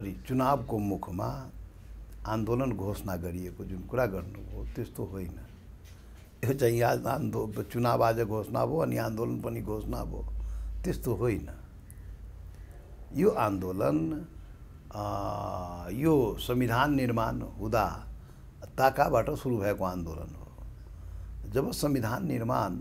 चुनावको मुखमा आन्दोलन घोषणा गरिएको जुन कुरा गर्नुभयो त्यस्तो होइन। यो चाहिँ आज चुनाव आज घोषणा भयो अनि आन्दोलन पनि घोषणा भयो, त्यस्तो होइन। यो आन्दोलन यो संविधान निर्माण हुँदा ताकाबाट सुरु भएको आन्दोलन हो। जब संविधान निर्माण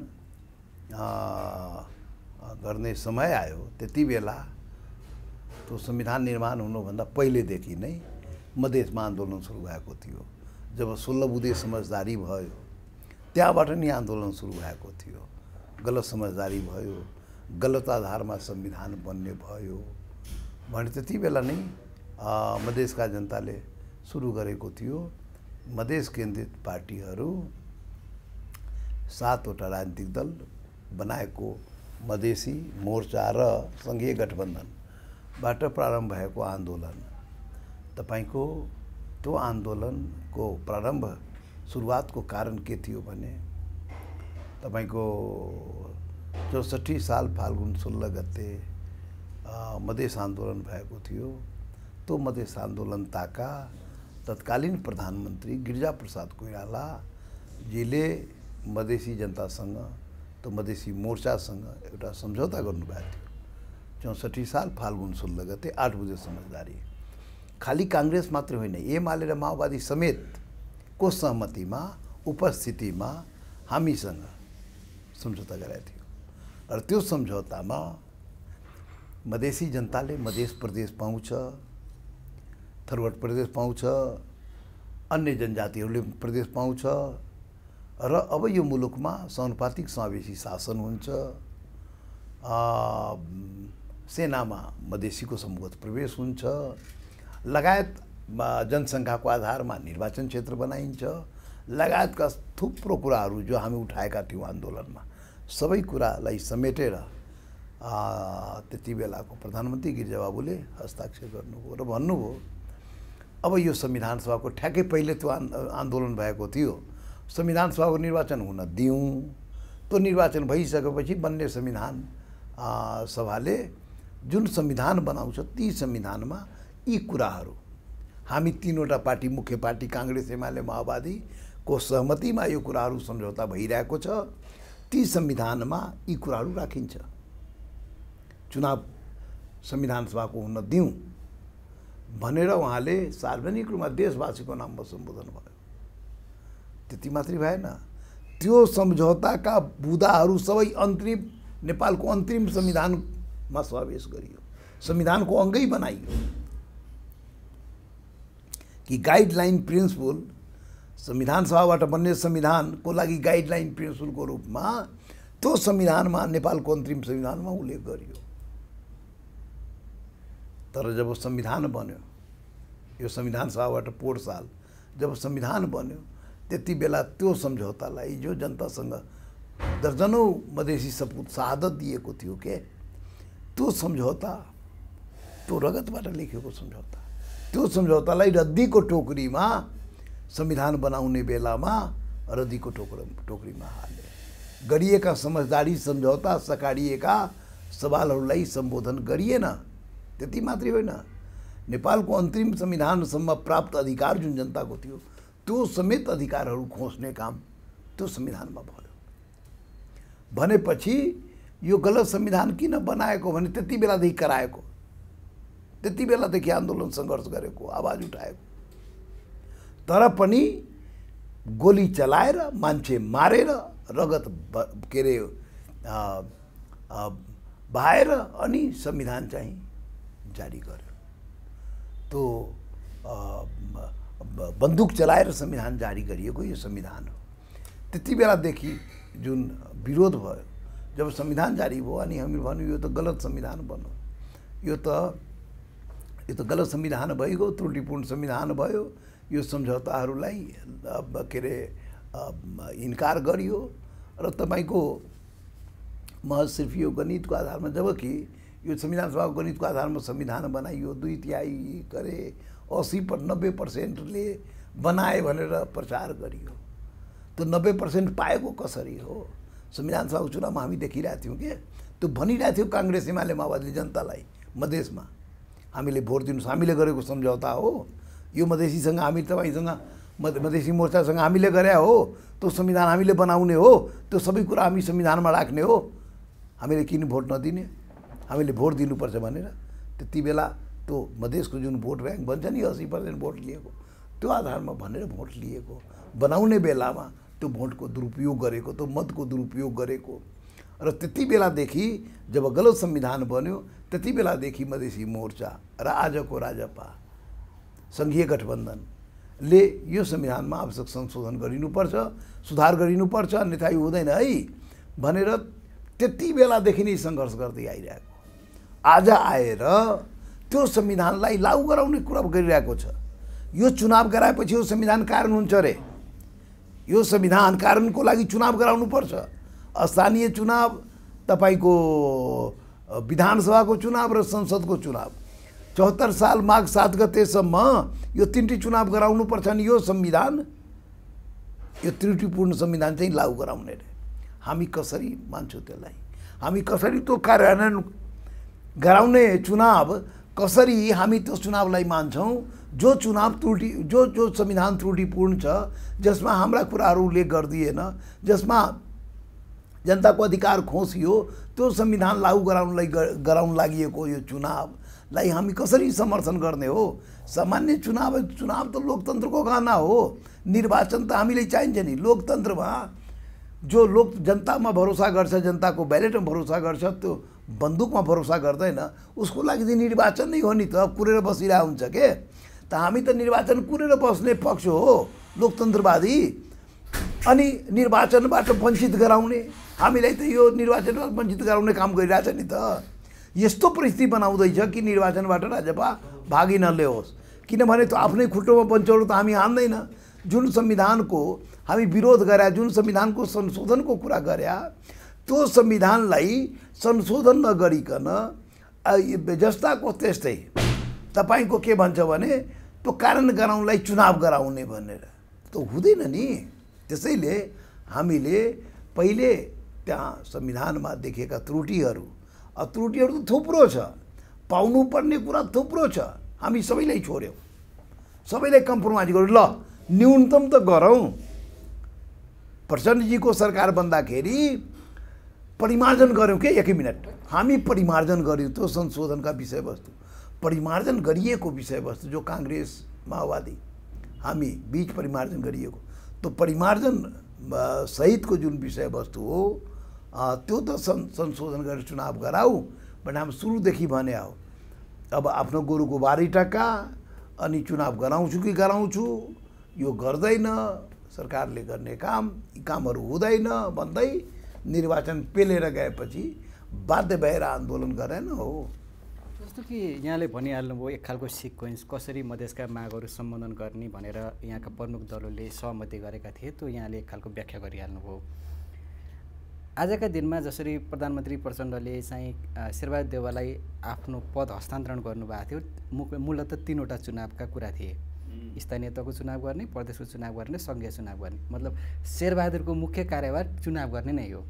गर्ने समय आयो त्यति बेला त्यो संविधान निर्माण हुनुभन्दा पहिलेदेखि नै मधेसमा आन्दोलन सुरु भएको थियो। जब 16 बुँदे समझदारी भयो त्यहाँबाट नै आन्दोलन सुरु भएको थियो। गलत समझदारी भयो, गलत आधारमा संविधान बन्ने भयो भने त्यति बेला नै मधेसका जनताले सुरु गरेको थियो। मधेस केन्द्रित पार्टीहरू 7वटा राजनीतिक दल बनाएको मधेसी मोर्चा र सङ्घीय गठबन्धनबाट प्रारम्भ भएको आन्दोलन। तपाईको त्यो आन्दोलनको प्रारम्भ सुरुवातको कारण के थियो भने तपाईको 64 साल फाल्गुन 16 गते मधेस आन्दोलन भएको थियो। त्यो मधेस आन्दोलन ताका तत्कालीन प्रधानमन्त्री गिरिजाप्रसाद कोइराला जीले मधेसी जनतासँग त्यो मधेसी मोर्चासँग एउटा सम्झौता गर्नुभएको थियो। 64 साल फाल्गुन 16 गते 8 बुँदे समझदारी। खाली कांग्रेस मात्र होइन, एमाले र माओवादी समेत को सहमतिमा उपस्थितिमा हामीसँग सम्झौता गराएको थियो। र त्यो सम्झौतामा मधेसी जनताले मधेस प्रदेश पाउँछ, थरवट प्रदेश पाउँछ, अन्य जनजातिहरूले प्रदेश पाउँछ र अब यो मुलुकमा समानुपातिक समावेशी शासन हुन्छ। सेनामा मधेसीको सम्भवत प्रवेश हुन्छ लगायत जनसङ्ख्याको आधारमा निर्वाचन क्षेत्र बनाइन्छ लगायतका थुप्रो कुराहरू जो हामी उठाएका थियौँ आन्दोलनमा, सबै कुरालाई समेटेर त्यति बेलाको प्रधानमन्त्री गिरिजाबाबुले हस्ताक्षर गर्नुभयो र भन्नुभयो अब यो संविधान सभाको ठ्याक्कै पहिले त्यो आन्दोलन भएको थियो, संविधान सभाको निर्वाचन हुन दिउँ। त्यो निर्वाचन भइसकेपछि बन्ने संविधान सभाले जुन संविधान बनाउँछ ती संविधानमा यी कुराहरू हामी 3वटा पार्टी, मुख्य पार्टी कांग्रेस एमाले माओवादी को सहमतिमा यो कुराहरू सम्झौता भइरहेको छ, ती संविधानमा यी कुराहरू राखिन्छ। चुनाव संविधान सभाको हुन दिउँ भनेर उहाँले सार्वजनिक रूपमा देशवासीको नाममा सम्बोधन भयो। त्यति मात्रै भएन, त्यो सम्झौताका बुँदाहरू सबै अन्तरिम नेपालको अन्तरिम संविधानमा समावेश गरियो, संविधानको अङ्गै बनाइयो कि गाइडलाइन प्रिन्सिपल संविधान सभाबाट बन्ने संविधानको लागि गाइडलाइन प्रिन्सिपलको रूपमा त्यो संविधानमा नेपालको अन्तरिम संविधानमा उल्लेख गरियो। तर जब संविधान बन्यो, यो संविधान सभाबाट पोहोर साल जब संविधान बन्यो त्यति बेला त्यो सम्झौतालाई जो जनतासँग दर्जनौं मधेसी सपुत शहादत दिएको थियो के त्यो सम्झौता, त्यो रगतबाट लेखिएको सम्झौता, त्यो सम्झौतालाई रद्दीको टोकरीमा संविधान बनाउने बेलामा रद्दीको टोकरीमा हाले। गरिएका समझदारी सम्झौता सकारिएका सवालहरूलाई सम्बोधन गरिएन। त्यति मात्रै होइन, नेपालको अन्तरिम संविधानसम्म प्राप्त अधिकार जुन जनताको थियो त्यो समेत अधिकारहरू खोज्ने काम त्यो संविधानमा भयो। भनेपछि यो गलत संविधान किन बनाएको भने त्यति बेलादेखि कराएको, त्यति बेलादेखि आन्दोलन सङ्घर्ष गरेको, आवाज उठाएको, तर पनि गोली चलाएर मान्छे मारेर रगत के अरे बहाएर अनि संविधान चाहिँ जारी गर्यो। त्यो बन्दुक चलाएर संविधान जारी गरिएको यो संविधान हो। त्यति बेलादेखि जुन विरोध भयो, जब संविधान जारी भयो अनि हामी भन्यौँ यो त गलत संविधान बन्यो, यो त गलत संविधान भइगयो, त्रुटिपूर्ण संविधान भयो, यो सम्झौताहरूलाई के अरे इन्कार गरियो र तपाईको महज सिर्फ यो गणितको आधारमा, जबकि यो संविधान सभाको गणितको आधारमा संविधान बनाइयो, 2/3 करे 80-90%ले बनाए भनेर प्रचार गरियो। त्यो 90% पाएको कसरी हो? संविधान सभाको चुनावमा हामी देखिरहेको थियौँ के त्यो भनिरहेको थियो कांग्रेस एमाले माओवादीले जनतालाई मधेसमा हामीले भोट दिनुहोस्, हामीले गरेको सम्झौता हो यो, मधेसीसँग हामी तपाईँसँग मधेसी मोर्चासँग हामीले गरे हो, त्यो संविधान हामीले बनाउने हो, त्यो सबै कुरा हामी संविधानमा राख्ने हो, हामीले किन भोट नदिने, हामीले भोट दिनुपर्छ भनेर त्यति बेला त्यो मधेसको जुन भोट ब्याङ्क भन्छ नि 80% भोट लिएको, त्यो आधारमा भनेर भोट लिएको, बनाउने बेलामा त्यो भोटको दुरुपयोग गरेको, त्यो मतको दुरुपयोग गरेको। र त्यति बेलादेखि जब गलत संविधान बन्यो त्यति बेलादेखि मधेसी मोर्चा र आजको राजपा सङ्घीय गठबन्धनले यो संविधानमा आवश्यक संशोधन गरिनुपर्छ, सुधार गरिनुपर्छ, अन्यथा यो हुँदैन है भनेर त्यति बेलादेखि नै सङ्घर्ष गर्दै आइरहेको। आज आएर त्यो संविधानलाई लागू गराउने कुरा गरिरहेको छ। यो चुनाव गराएपछि यो संविधान कारण हुन्छ रे, यो संविधान कारणको लागि चुनाव गराउनुपर्छ। स्थानीय चुनाव, तपाईको विधानसभाको चुनाव र संसदको चुनाव 74 साल माघ 7 गतेसम्म यो तीनटी चुनाव गराउनुपर्छ नि यो संविधान, यो त्रुटिपूर्ण संविधान चाहिँ लागू गराउने रे। हामी कसरी मान्छौँ त्यसलाई, हामी कसरी त्यो कार्यान्वयन गराउने चुनाव, कसरी हामी त्यो चुनावलाई मान्छौँ जो चुनाव त्रुटि जो संविधान त्रुटिपूर्ण छ, जसमा हाम्रा कुराहरू उल्लेख गरिदिएन, जसमा जनताको अधिकार खोसियो, त्यो संविधान लागू गराउन लागि यो चुनावलाई हामी कसरी समर्थन गर्ने हो। सामान्य चुनाव त लोकतन्त्रको गहना हो, निर्वाचन त हामीले चाहिन्छ नि। लोकतन्त्रमा जो जनतामा भरोसा गर्छ, जनताको ब्यालेटमा भरोसा गर्छ, त्यो बन्दुकमा भरोसा गर्दैन, उसको लागि चाहिँ निर्वाचन नै हो नि त, कुरेर बसिरहेको हुन्छ के। त हामी त निर्वाचन कुरेर बस्ने पक्ष हो लोकतन्त्रवादी, अनि निर्वाचनबाट वञ्चित गराउने, हामीलाई त यो निर्वाचनबाट वञ्चित गराउने काम गरिरहेछ नि त। यस्तो परिस्थिति बनाउँदैछ कि निर्वाचनबाट राजपा भागी नल्याओस्, किनभने त्यो आफ्नै खुट्टोमा बन्चौरो त हामी हान्दैन। जुन संविधानको हामी विरोध गरे, जुन संविधानको संशोधनको कुरा गरे, त्यो संविधानलाई संशोधन नगरिकन जस्ताको त्यस्तै तपाईँको के भन्छ भने त्यो कारण गराउनलाई चुनाव गराउने भनेर, त्यो हुँदैन नि। त्यसैले हामीले पहिले त्यहाँ संविधानमा देखेका त्रुटिहरू त थुप्रो छ, पाउनुपर्ने कुरा थुप्रो छ, हामी सबैलाई छोड्यौँ, सबैलाई कम्प्रोमाइज गऱ्यौँ। ल न्यूनतम त गरौँ। प्रचण्डजीको सरकार बन्दाखेरि परिमार्जन गऱ्यौँ के, एकै मिनट हामी परिमार्जन गऱ्यौँ त्यो संशोधनका विषयवस्तु, परिमार्जन गरिएको विषयवस्तु जो काङ्ग्रेस माओवादी हामी बीच परिमार्जन गरिएको, त्यो परिमार्जन सहितको जुन विषयवस्तु हो त्यो त संशोधन गरेर चुनाव गराऊ भने हामी सुरुदेखि भने हो। अब आफ्नो गोरुको बारी टक्का अनि चुनाव गराउँछु कि गराउँछु, यो गर्दैन सरकारले गर्ने काम, यी कामहरू हुँदैन भन्दै निर्वाचन पेलेर गएपछि बाध्य भएर आन्दोलन गरेन हो। जस्तो कि यहाँले भनिहाल्नुभयो एक खालको सिक्वेन्स कसरी मधेसका मागहरू सम्बोधन गर्ने भनेर यहाँका प्रमुख दलहरूले सहमति गरेका थिए, त्यो यहाँले एक खालको व्याख्या गरिहाल्नुभयो। आजका दिनमा जसरी प्रधानमन्त्री प्रचण्डले चाहिँ शेरबहादुर देउवालाई आफ्नो पद हस्तान्तरण गर्नुभएको थियो, मूलतः 3वटा चुनावका कुरा थिए, स्थानीय तहको चुनाव गर्ने, प्रदेशको चुनाव गर्ने, सङ्घीय चुनाव गर्ने। मतलब शेरबहादुरको मुख्य कार्यभार चुनाव गर्ने नै हो।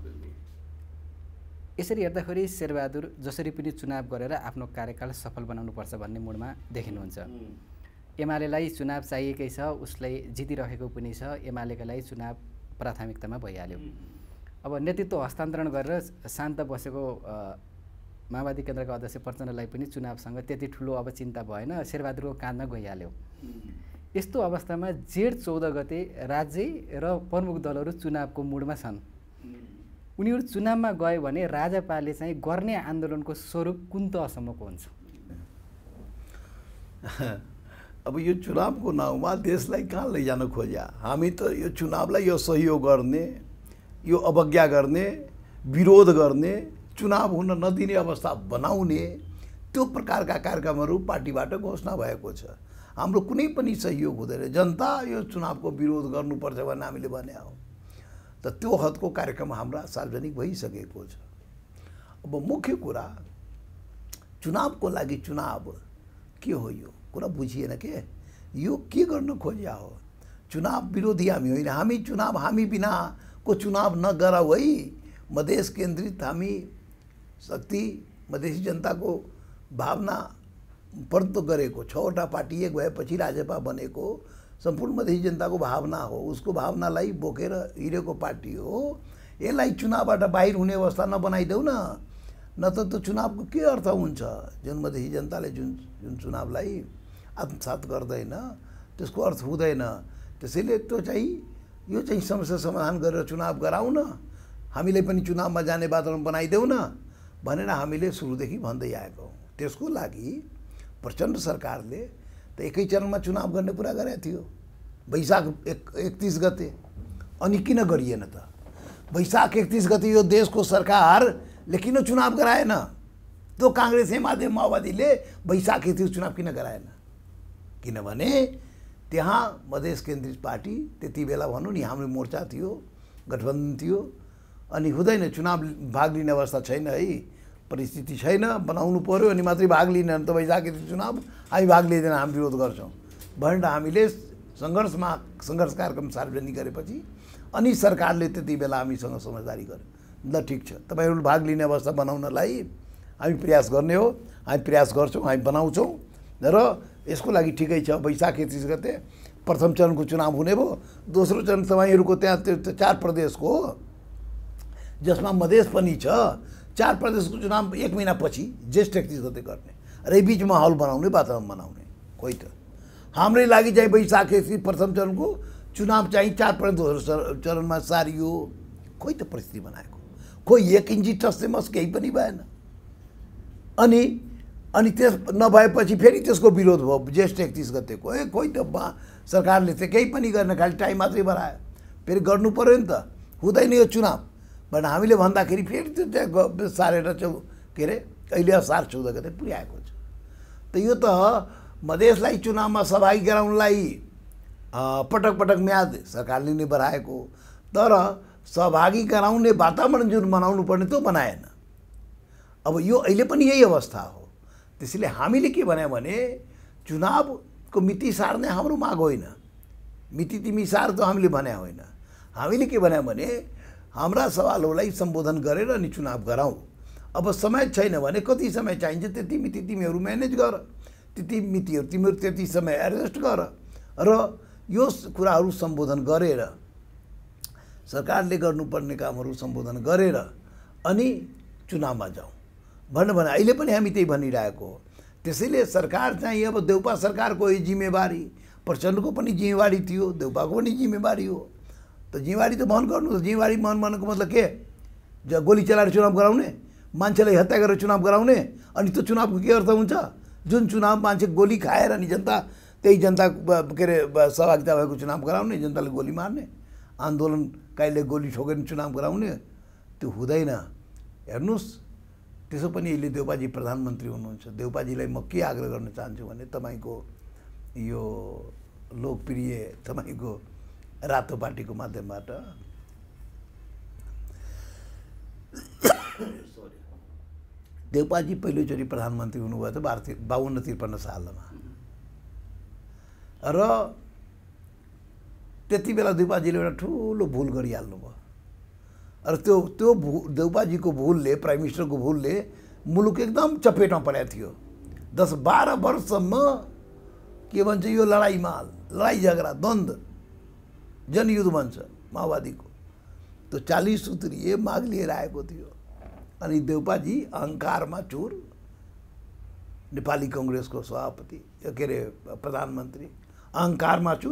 यसरी हेर्दाखेरि शेरबहादुर जसरी पनि चुनाव गरेर आफ्नो कार्यकाल सफल बनाउनुपर्छ भन्ने मुडमा देखिनुहुन्छ। एमालेलाई चुनाव चाहिएकै छ, उसलाई जितिरहेको पनि छ, एमालेका लागि चुनाव प्राथमिकतामा भइहाल्यो। अब नेतृत्व हस्तान्तरण गरेर शान्त बसेको माओवादी केन्द्रका अध्यक्ष प्रचण्डलाई पनि चुनावसँग त्यति ठुलो अब चिन्ता भएन, शेरबहादुरको काँधमा गइहाल्यो। यस्तो अवस्थामा जेठ 14 गते राज्य र प्रमुख दलहरू चुनावको मुडमा छन्। उनीहरू चुनावमा गयो भने राजपाले चाहिँ गर्ने आन्दोलनको स्वरूप कुन तहसम्मको हुन्छ? अब यो चुनावको नाउँमा देशलाई कहाँ लैजान खोज्या, हामी त यो चुनावलाई यो सहयोग गर्ने, यो अवज्ञा गर्ने, विरोध गर्ने, चुनाव हुन नदिने अवस्था बनाउने त्यो प्रकारका कार्यक्रमहरू पार्टीबाट घोषणा भएको छ। हाम्रो कुनै पनि सहयोग हुँदैन, जनता यो चुनावको विरोध गर्नुपर्छ भन्ने हामीले भने हो। त त्यो हदको कार्यक्रम हाम्रा सार्वजनिक भइसकेको छ। अब मुख्य कुरा चुनावको लागि चुनाव के हो, यो कुरा बुझिएन के, यो के गर्न खोज्या हो। चुनाव विरोधी हामी होइन, हामी चुनाव हामी बिनाको चुनाव नगराऊ है। मधेस केन्द्रित हामी शक्ति, मधेसी जनताको भावना प्रतिनिधित्व गरेको 6वटा पार्टी एक भएपछि राजेपा बनेको सम्पूर्ण मधेसी जनताको भावना हो, उसको भावनालाई बोकेर हिँडेको पार्टी हो। यसलाई चुनावबाट बाहिर हुने अवस्था नबनाइदेऊ न, न त त्यो चुनावको के अर्थ हुन्छ। जुन मधेसी जनताले जुन चुनावलाई आत्मसात गर्दैन त्यसको अर्थ हुँदैन। त्यसैले त्यो चाहिँ यो चाहिँ समस्या समाधान गरेर चुनाव गराउन, हामीले पनि चुनावमा जाने वातावरण बनाइदेऊ न भनेर हामीले सुरुदेखि भन्दै आएको हौँ। त्यसको लागि प्रचण्ड सरकारले त एकै चरणमा चुनाव गर्ने कुरा गरेको थियो वैशाख 31 गते। अनि किन गरिएन त? वैशाख 31 गते यो देशको सरकारले किन चुनाव गराएन? त्यो काङ्ग्रेस एमाले माओवादीले वैशाख 31 चुनाव किन गराएन? किनभने त्यहाँ मधेस केन्द्रित पार्टी त्यति बेला भनौँ नि हाम्रो मोर्चा थियो, गठबन्धन थियो, अनि हुँदैन, चुनाव भाग लिने अवस्था छैन है, परिस्थिति छैन, बनाउनु पर्यो अनि मात्रै भाग लिने त वैशाख 31 चुनाव हामी भाग लिँदैन, हामी विरोध गर्छौँ भनेर हामीले सङ्घर्ष कार्यक्रम सार्वजनिक गरेपछि अनि सरकारले त्यति बेला हामीसँग समझदारी गर्यो। ल ठिक छ, तपाईँहरू भाग लिने अवस्था बनाउनलाई हामी प्रयास गर्ने हो, हामी प्रयास गर्छौँ, हामी बनाउँछौँ र यसको लागि ठिकै छ। वैशाख 31 गते प्रथम चरणको चुनाव हुने भयो। दोस्रो चरण तपाईँहरूको त्यहाँ त्यो 4 प्रदेशको हो जसमा मधेस पनि छ। 4 प्रदेशको चुनाव 1 महिनापछि जेष्ठ 31 गते गर्ने र यही बिच माहौल बनाउने, वातावरण बनाउने। खोइ त हाम्रै लागि चाहिँ वैशाख 31 प्रथम चरणको चुनाव चाहिँ 4 प्रदेश दोस्रो चरणमा सारियो। खोइ त परिस्थिति बनाएको, खोइ 1 इन्ची टस्सेमस केही पनि भएन। अनि त्यस नभएपछि फेरि त्यसको विरोध भयो जेष्ठ 31 गतेको। खोइ त सरकारले चाहिँ केही पनि गर्न, खालि टाइम मात्रै बढायो। फेरि गर्नु पऱ्यो नि त, हुँदैन यो चुनाव भनेर हामीले भन्दाखेरि फेरि त्यो सारेर के अरे अहिले असार 14 गते पुर्याएको छ। त यो त मधेसलाई चुनावमा सहभागी गराउनलाई पटक पटक म्याद सरकारले नै बढाएको, तर सहभागी गराउने वातावरण जुन बनाउनु पर्ने त्यो बनाएन। अब यो अहिले पनि यही अवस्था हो। त्यसैले हामीले के भन्यो भने चुनावको मिति सार्ने हाम्रो माग होइन, मिति तिमी सार त हामीले भने होइन। हामीले के भन्यो भने हाम्रा सवालहरूलाई सम्बोधन गरेर अनि चुनाव गराउँ। अब समय छैन भने कति समय चाहिन्छ त्यति मिति तिमीहरू म्यानेज गर, त्यति मितिहरू तिमीहरू त्यति समय एडजस्ट गर र यो कुराहरू सम्बोधन गरेर सरकारले गर्नुपर्ने कामहरू सम्बोधन गरेर अनि चुनावमा जाउँ भनेर अहिले पनि हामी त्यही भनिरहेको हो। त्यसैले सरकार चाहिँ अब देउपा सरकारको जिम्मेवारी, प्रचण्डको पनि जिम्मेवारी थियो, देउपाको पनि जिम्मेवारी हो। त जिम्मेवारी त वहन गर्नु, त जिम्मेवारी वहन गर्नुको मतलब के? गोली चलाएर चुनाव गराउने, मान्छेलाई हत्या गरेर चुनाव गराउने, अनि त्यो चुनावको के अर्थ हुन्छ? जुन चुनाव मान्छे गोली खाएर अनि जनता त्यही जनता के अरे सहभागिता भएको चुनाव गराउने, जनताले गोली मार्ने, आन्दोलनकारीले गोली ठोकेर चुनाव गराउने, त्यो हुँदैन। हेर्नुहोस्, त्यसो पनि अहिले देउपाजी प्रधानमन्त्री हुनुहुन्छ। देउपाजीलाई म के आग्रह गर्न चाहन्छु भने तपाईँको यो लोकप्रिय तपाईँको रातो पार्टीको माध्यमबाट देउपाजी पहिलोचोटि प्रधानमन्त्री हुनुभयो त 52-53 सालमा, र त्यति बेला देउपाजीले एउटा ठुलो भुल गरिहाल्नु भयो। र त्यो देउपाजीको भुलले, प्राइम मिनिस्टरको भुलले मुलुक एकदम चपेटमा परेको थियो। 10-12 वर्षसम्म के भन्छ यो लडाई झगडा द्वन्द्व जनयुद्ध भन्छ माओवादीको, त्यो 40 सूत्रीय माग लिएर आएको थियो। अनि देउपाजी अहङ्कारमा चुर, नेपाली कङ्ग्रेसको सभापति के अरे प्रधानमन्त्री अहङ्कारमा चुर,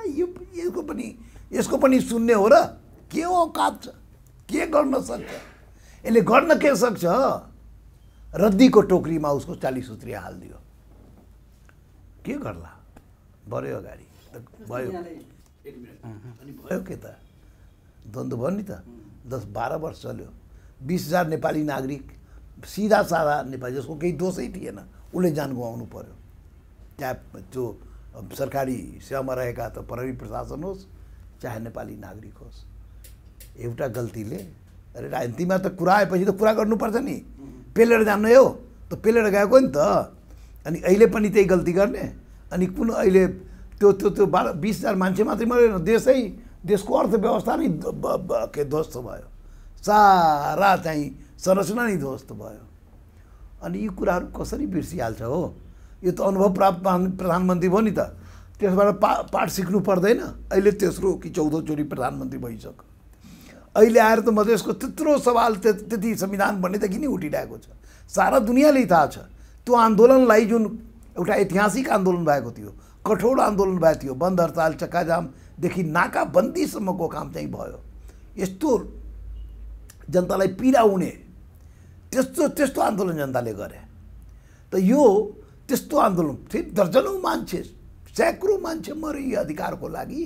यसको पनि सुन्ने हो र के औकात छ, के गर्न सक्छ, यसले गर्न के सक्छ? रद्दीको टोकरीमा उसको 40 सूत्रीय हालिदियो। के गर्ला? बढ्यो अगाडि भयो, अनि भयो के त? द्वन्द्व भयो नि त। 10-12 वर्ष चल्यो। 20,000 नेपाली नागरिक, सिधा साधा नेपाली जसको केही दोषै थिएन, उसले जान गुमाउनु पर्यो। चाहे त्यो सरकारी सेवामा रहेका त प्रहरी प्रशासन होस्, चाहे नेपाली नागरिक होस्। एउटा गल्तीले अरे राजनीतिमा त कुरा आएपछि त कुरा गर्नुपर्छ नि, पेलेर जान्ने हो त पेलेर गएको नि त। अनि अहिले पनि त्यही गल्ती गर्ने, अनि कुन अहिले त्यो 20,000 मान्छे मात्रै मरेन, देशको अर्थव्यवस्था नै के ध्वस्त भयो, सारा चाहिँ संरचना नै ध्वस्त भयो। अनि यी कुराहरू कसरी बिर्सिहाल्छ हो? यो त अनुभव प्राप्त प्रधानमन्त्री भयो नि त, त्यसबाट पाठ सिक्नु पर्दैन? अहिले तेस्रो कि चौथोचोटि प्रधानमन्त्री भइसक्यो, अहिले आएर त मधेसको त्यत्रो सवाल त्यति संविधान बन्नेदेखि नै उठिरहेको छ, सारा दुनियाँले थाहा छ। त्यो आन्दोलनलाई जुन एउटा ऐतिहासिक आन्दोलन भएको थियो, कठोर आन्दोलन भएको थियो, बन्द हडताल चक्काजामदेखि नाकाबन्दीसम्मको काम चाहिँ भयो। यस्तो जनतालाई पीडा हुने त्यस्तो आन्दोलन जनताले गरे। त यो त्यस्तो आन्दोलन फेरि दर्जनौँ मान्छे, सैकड़ों मान्छे मरे यी अधिकारको लागि,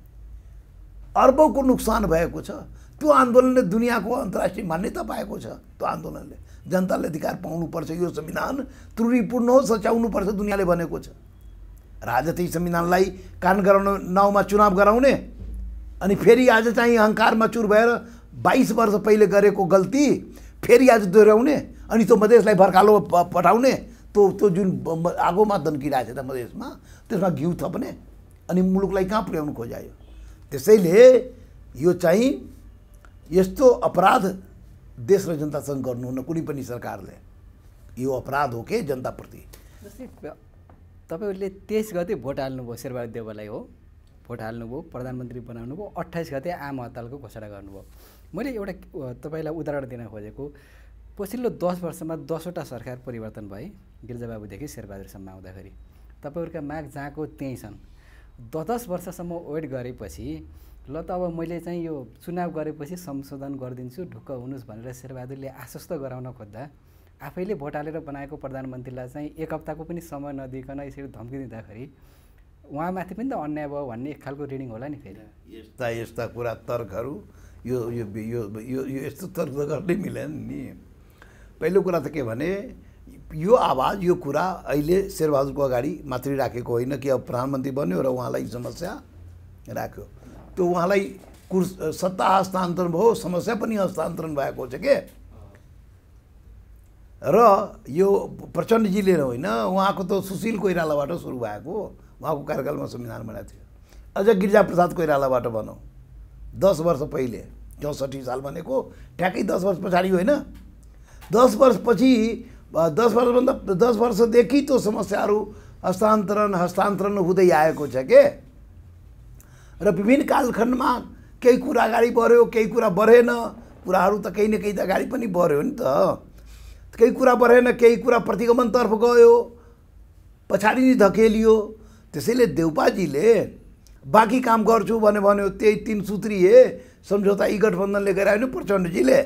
अर्बौंको नुकसान भएको छ। त्यो आन्दोलनले दुनियाँको अन्तर्राष्ट्रिय मान्यता पाएको छ। त्यो आन्दोलनले जनताले अधिकार पाउनुपर्छ, यो संविधान त्रुटिपूर्ण हो, सच्याउनुपर्छ दुनियाँले भनेको छ। राजा त्यही संविधानलाई कायम गराउन नाउँमा चुनाव गराउने, अनि फेरि आज चाहिँ अहङ्कारमा चुर भएर 22 वर्ष पहिले गरेको गल्ती फेरि आज दोहोऱ्याउने, अनि त्यो मधेसलाई भर्कालो पठाउने, त्यो जुन आगोमा दन्किरहेको छ त मधेसमा, त्यसमा घिउ थप्ने अनि मुलुकलाई कहाँ पुर्याउनु खोज्यो। त्यसैले यो चाहिँ यस्तो अपराध देश र जनतासँग गर्नुहुन्न कुनै पनि सरकारले। यो अपराध हो के जनताप्रति। जस्तै तपाईँहरूले 23 गते भोट हाल्नुभयो, शेरबहादुर देउवालाई हो भोट हाल्नुभयो, प्रधानमन्त्री बनाउनु भयो, 28 गते आम हडतालको घोषणा गर्नुभयो। मैले एउटा तपाईँलाई उदाहरण दिन खोजेको, पछिल्लो 10 वर्षमा 10वटा सरकार परिवर्तन भए, गिरिजाबाबुदेखि शेरबहादुरसम्म आउँदाखेरि। तपाईँहरूका माग जहाँको त्यहीँ छन्। 10 वर्षसम्म वेट गरेपछि ल त अब मैले चाहिँ यो चुनाव गरेपछि संशोधन गरिदिन्छु, ढुक्क हुनुहोस् भनेर शेरबहादुरले आश्वस्त गराउन खोज्दा आफैले भोट हालेर बनाएको प्रधानमन्त्रीलाई चाहिँ 1 हप्ताको पनि समय नदिइकन यसरी धम्की दिँदाखेरि उहाँमाथि पनि त अन्याय भयो भन्ने एक खालको रिडिङ होला नि। फेरि यस्ता कुरा तर्कहरू यो यो यो यो यस्तो तर्क गर्नै मिलेन नि। पहिलो कुरा त के भने यो आवाज, यो कुरा अहिले शेरबहादुरको अगाडि मात्रै राखेको होइन कि अब प्रधानमन्त्री बन्यो र उहाँलाई समस्या राख्यो। त्यो उहाँलाई सत्ता हस्तान्तरण भयो, समस्या पनि हस्तान्तरण भएको छ के। र यो प्रचण्डजीले होइन, उहाँको त सुशील कोइरालाबाट सुरु भएको, उहाँको कार्यकालमा संविधान बनाएको थियो। अझ गिरिजाप्रसाद कोइरालाबाट भनौँ 10 वर्ष पहिले, 64 साल भनेको ठ्याक्कै 10 वर्ष पछाडि होइन। 10 वर्षपछि 10 वर्षदेखि त्यो समस्याहरू हस्तान्तरण हुँदै आएको छ के। र विभिन्न कालखण्डमा केही कुरा अगाडि बढ्यो, केही कुरा बढेन, कुराहरू त केही न केही त अगाडि पनि बढ्यो नि त। केही कुरा बढेन, केही कुरा प्रतिगमनतर्फ गयो, पछाडि नै धकेलियो। त्यसैले देउपाजीले बाँकी काम गर्छु भन्यो, त्यही 3 सूत्रीय सम्झौता यी गठबन्धनले गरायो नि प्रचण्डजीले।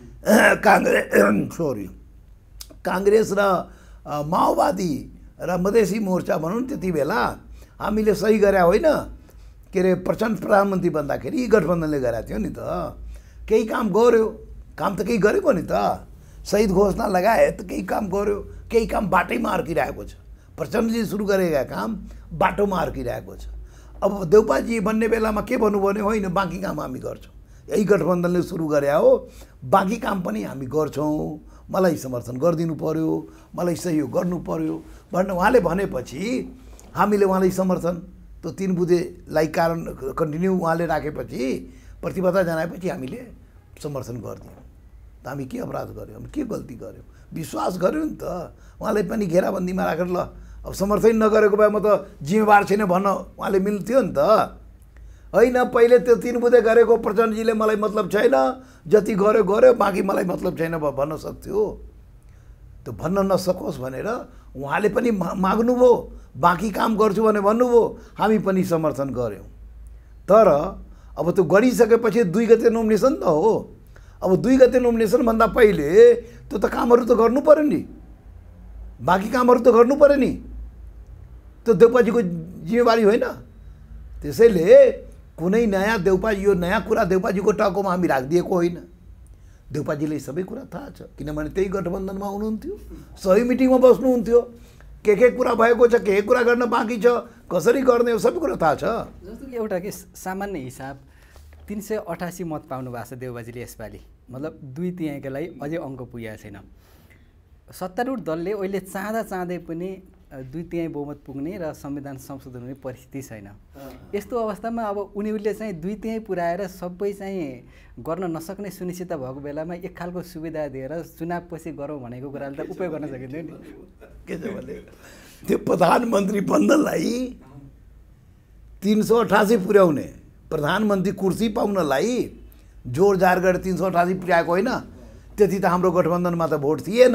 काङ्ग्रेस र माओवादी र मधेसी मोर्चा भनौँ न, त्यति बेला हामीले सही गरे होइन के अरे, प्रचण्ड प्रधानमन्त्री बन्दाखेरि यी गठबन्धनले गराएको थियो नि त। केही काम गर्यो, काम त केही गरेको नि त, शहीद घोषणा लगाए त केही काम गर्यो, केही काम बाटैमा अड्किरहेको छ। प्रचण्डजी सुरु गरेका काम बाटोमा अड्किरहेको छ। अब देउपाजी भन्ने बेलामा के भन्नुभयो भने होइन, बाँकी काम हामी गर्छौँ, यही गठबन्धनले सुरु गरे हो, बाँकी काम पनि हामी गर्छौँ, मलाई समर्थन गरिदिनु पर्यो, मलाई सहयोग गर्नु पर्यो भनेर उहाँले भनेपछि हामीले उहाँलाई समर्थन, त्यो 3 बुँदेलाई कारण कन्टिन्यू उहाँले राखेपछि, प्रतिबद्धता जनाएपछि हामीले समर्थन गरिदियौँ। त हामी के अपराध गऱ्यौँ, हामी के गल्ती गऱ्यौँ? विश्वास गऱ्यौँ नि त। उहाँलाई पनि घेराबन्दीमा राखेर ल अब समर्थन नगरेको भए म त जिम्मेवार छैन भन्न उहाँले मिल्थ्यो नि त। होइन, पहिले त्यो 3 बुँदे गरेको प्रचण्डजीले मलाई मतलब छैन, जति गर्यो बाँकी मलाई मतलब छैन भन्न सक्थ्यो। त्यो भन्न नसकोस् भनेर उहाँले पनि माग्नुभयो, बाँकी काम गर्छु भने भन्नुभयो, हामी पनि समर्थन गऱ्यौँ। तर अब त्यो गरिसकेपछि 2 गते नोमिनेसन त हो। अब 2 गते नोमिनेसनभन्दा पहिले त्यो त कामहरू त गर्नु पर्यो नि, बाँकी कामहरू त गर्नु पर्यो नि। त्यो देउपाजीको जिम्मेवारी होइन। त्यसैले कुनै नयाँ देउपाजी, यो नयाँ कुरा देउपाजीको टाउकोमा हामी राखिदिएको होइन। देउपाजीले सबै कुरा थाहा छ, किनभने त्यही गठबन्धनमा हुनुहुन्थ्यो, सही मिटिङमा बस्नुहुन्थ्यो, के कुरा भएको छ, के कुरा गर्न बाँकी छ, कसरी गर्ने हो, सबै कुरा थाहा छ। जस्तो कि एउटा के सामान्य हिसाब 388 मत पाउनु भएको छ देउबाजीले यसपालि, मतलब 2/3 लागि अझै अङ्क पुगेको छैन। सत्तारूढ दलले अहिले चाहँदै पनि 2/3 बहुमत पुग्ने र संविधान संशोधन हुने परिस्थिति छैन। यस्तो अवस्थामा अब उनीहरूले चाहिँ 2/3 पुऱ्याएर सबै चाहिँ गर्न नसक्ने सुनिश्चित भएको बेलामा एक खालको सुविधा दिएर चुनावपछि गरौँ भनेको कुराले त उपयोग गर्न सकिँदैन नि। के छ भने त्यो प्रधानमन्त्री बन्नलाई 388 पुर्याउने, प्रधानमन्त्री कुर्सी पाउनलाई जोरजार गरेर 388 पुर्याएको होइन। त्यति त हाम्रो गठबन्धनमा त भोट थिएन,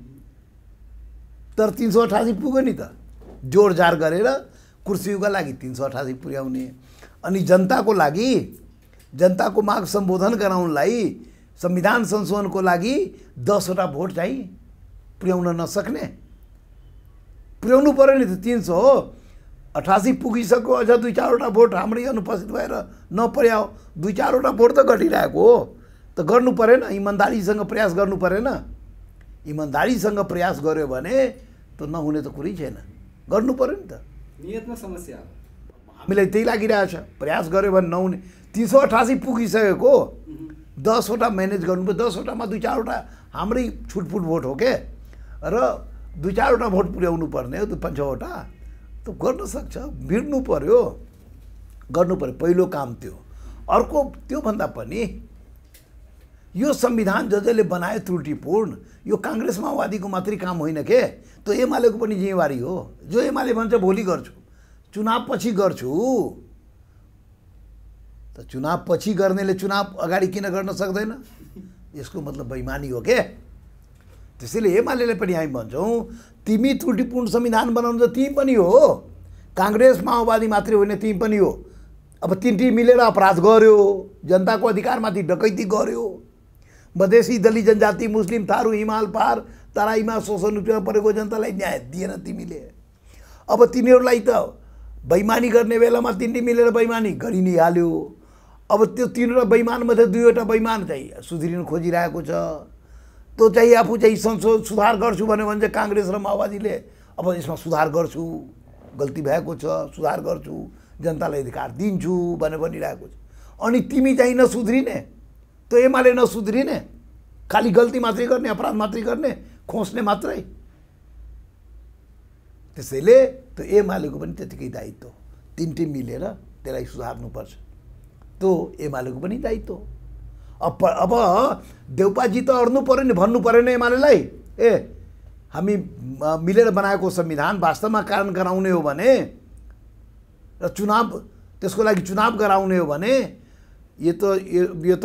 तर 388 पुग्यो नि त। जोरजार गरेर कुर्सीका लागि 388 पुर्याउने, अनि जनताको लागि, जनताको माग सम्बोधन गराउनलाई संविधान संशोधनको लागि 10वटा भोट चाहिँ पुर्याउन नसक्ने, पुर्याउनु पर्यो नि त। 388 पुगिसक्यो, अझ 2-4वटा भोट हाम्रै अनुपस्थित भएर नपुर्याओ, 2-4वटा भोट त घटिरहेको हो, त गर्नु परेन। इमान्दारीसँग प्रयास गर्नु परेन। इमान्दारीसँग प्रयास गर्यो भने त नहुने त कुरै छैन, गर्नु पर्यो नि त। नियतमा समस्या हो, हामीलाई त्यही लागिरहेछ। प्रयास गर्यो भने नहुने। 388 पुगिसकेको, 10वटा म्यानेज गर्नु, 10वटामा 2-4वटा हाम्रै छुटपुट भोट हो के, र 2-4वटा भोट पुर्याउनु पर्ने, 5-6वटा त गर्न सक्छ। भिड्नु पर्यो, गर्नु पर्यो, पहिलो काम त्यो। अर्को त्योभन्दा पनि यो संविधान जसले बनायो त्रुटिपूर्ण, यो काङ्ग्रेस माओवादीको मात्रै काम होइन के, त्यो एमालेको पनि जिम्मेवारी हो। जो एमाले भन्छ भोलि गर्छु, चुनाव पछि गर्छु, त चुनाव पछि गर्नेले चुनाव अगाडि किन गर्न सक्दैन? यसको मतलब बेइमानी हो के। त्यसैले एमालेलाई पनि हामी भन्छौँ, तिमी त्रुटिपूर्ण संविधान बनाउनु त तिमी पनि हो, काङ्ग्रेस माओवादी मात्रै होइन, तिमी पनि हो। अब तिनटी मिलेर अपराध गर्यो, जनताको अधिकारमाथि डकैती गर्यो, मधेसी, दलित जनजाति, मुस्लिम, थारू, हिमाल पार तराईमा शोषण परेको जनतालाई न्याय दिएन तिमीले। अब तिनीहरूलाई त बेइमानी गर्ने बेलामा तिनटी मिलेर बेइमानी गरि नै हाल्यो। अब त्यो 3वटा बेइमानमध्ये 2वटा बेइमान चाहिँ सुध्रिन खोजिरहेको छ। त्यो चाहिँ आफू चाहिँ संशोधन सुधार गर्छु भन्यो भने चाहिँ काङ्ग्रेस र माओवादीले अब यसमा सुधार गर्छु, गल्ती भएको छ, सुधार गर्छु, जनतालाई अधिकार दिन्छु भनेर भनिरहेको छ। अनि तिमी चाहिँ नसुध्रिने, त्यो एमाले नसुध्रिने, खालि गल्ती मात्रै गर्ने, अपराध मात्रै गर्ने, खोस्ने मात्रै। त्यसैले त्यो एमालेको पनि त्यतिकै दायित्व, तिनटै मिलेर त्यसलाई सुधार्नुपर्छ। त्यो एमालेको पनि दायित्व। अब देउपाजी त अड्नु पऱ्यो नि, भन्नु परेन एमालेलाई, ए हामी मिलेर बनाएको संविधान वास्तवमा कायम गराउने हो भने र चुनाव, त्यसको लागि चुनाव गराउने हो भने यो त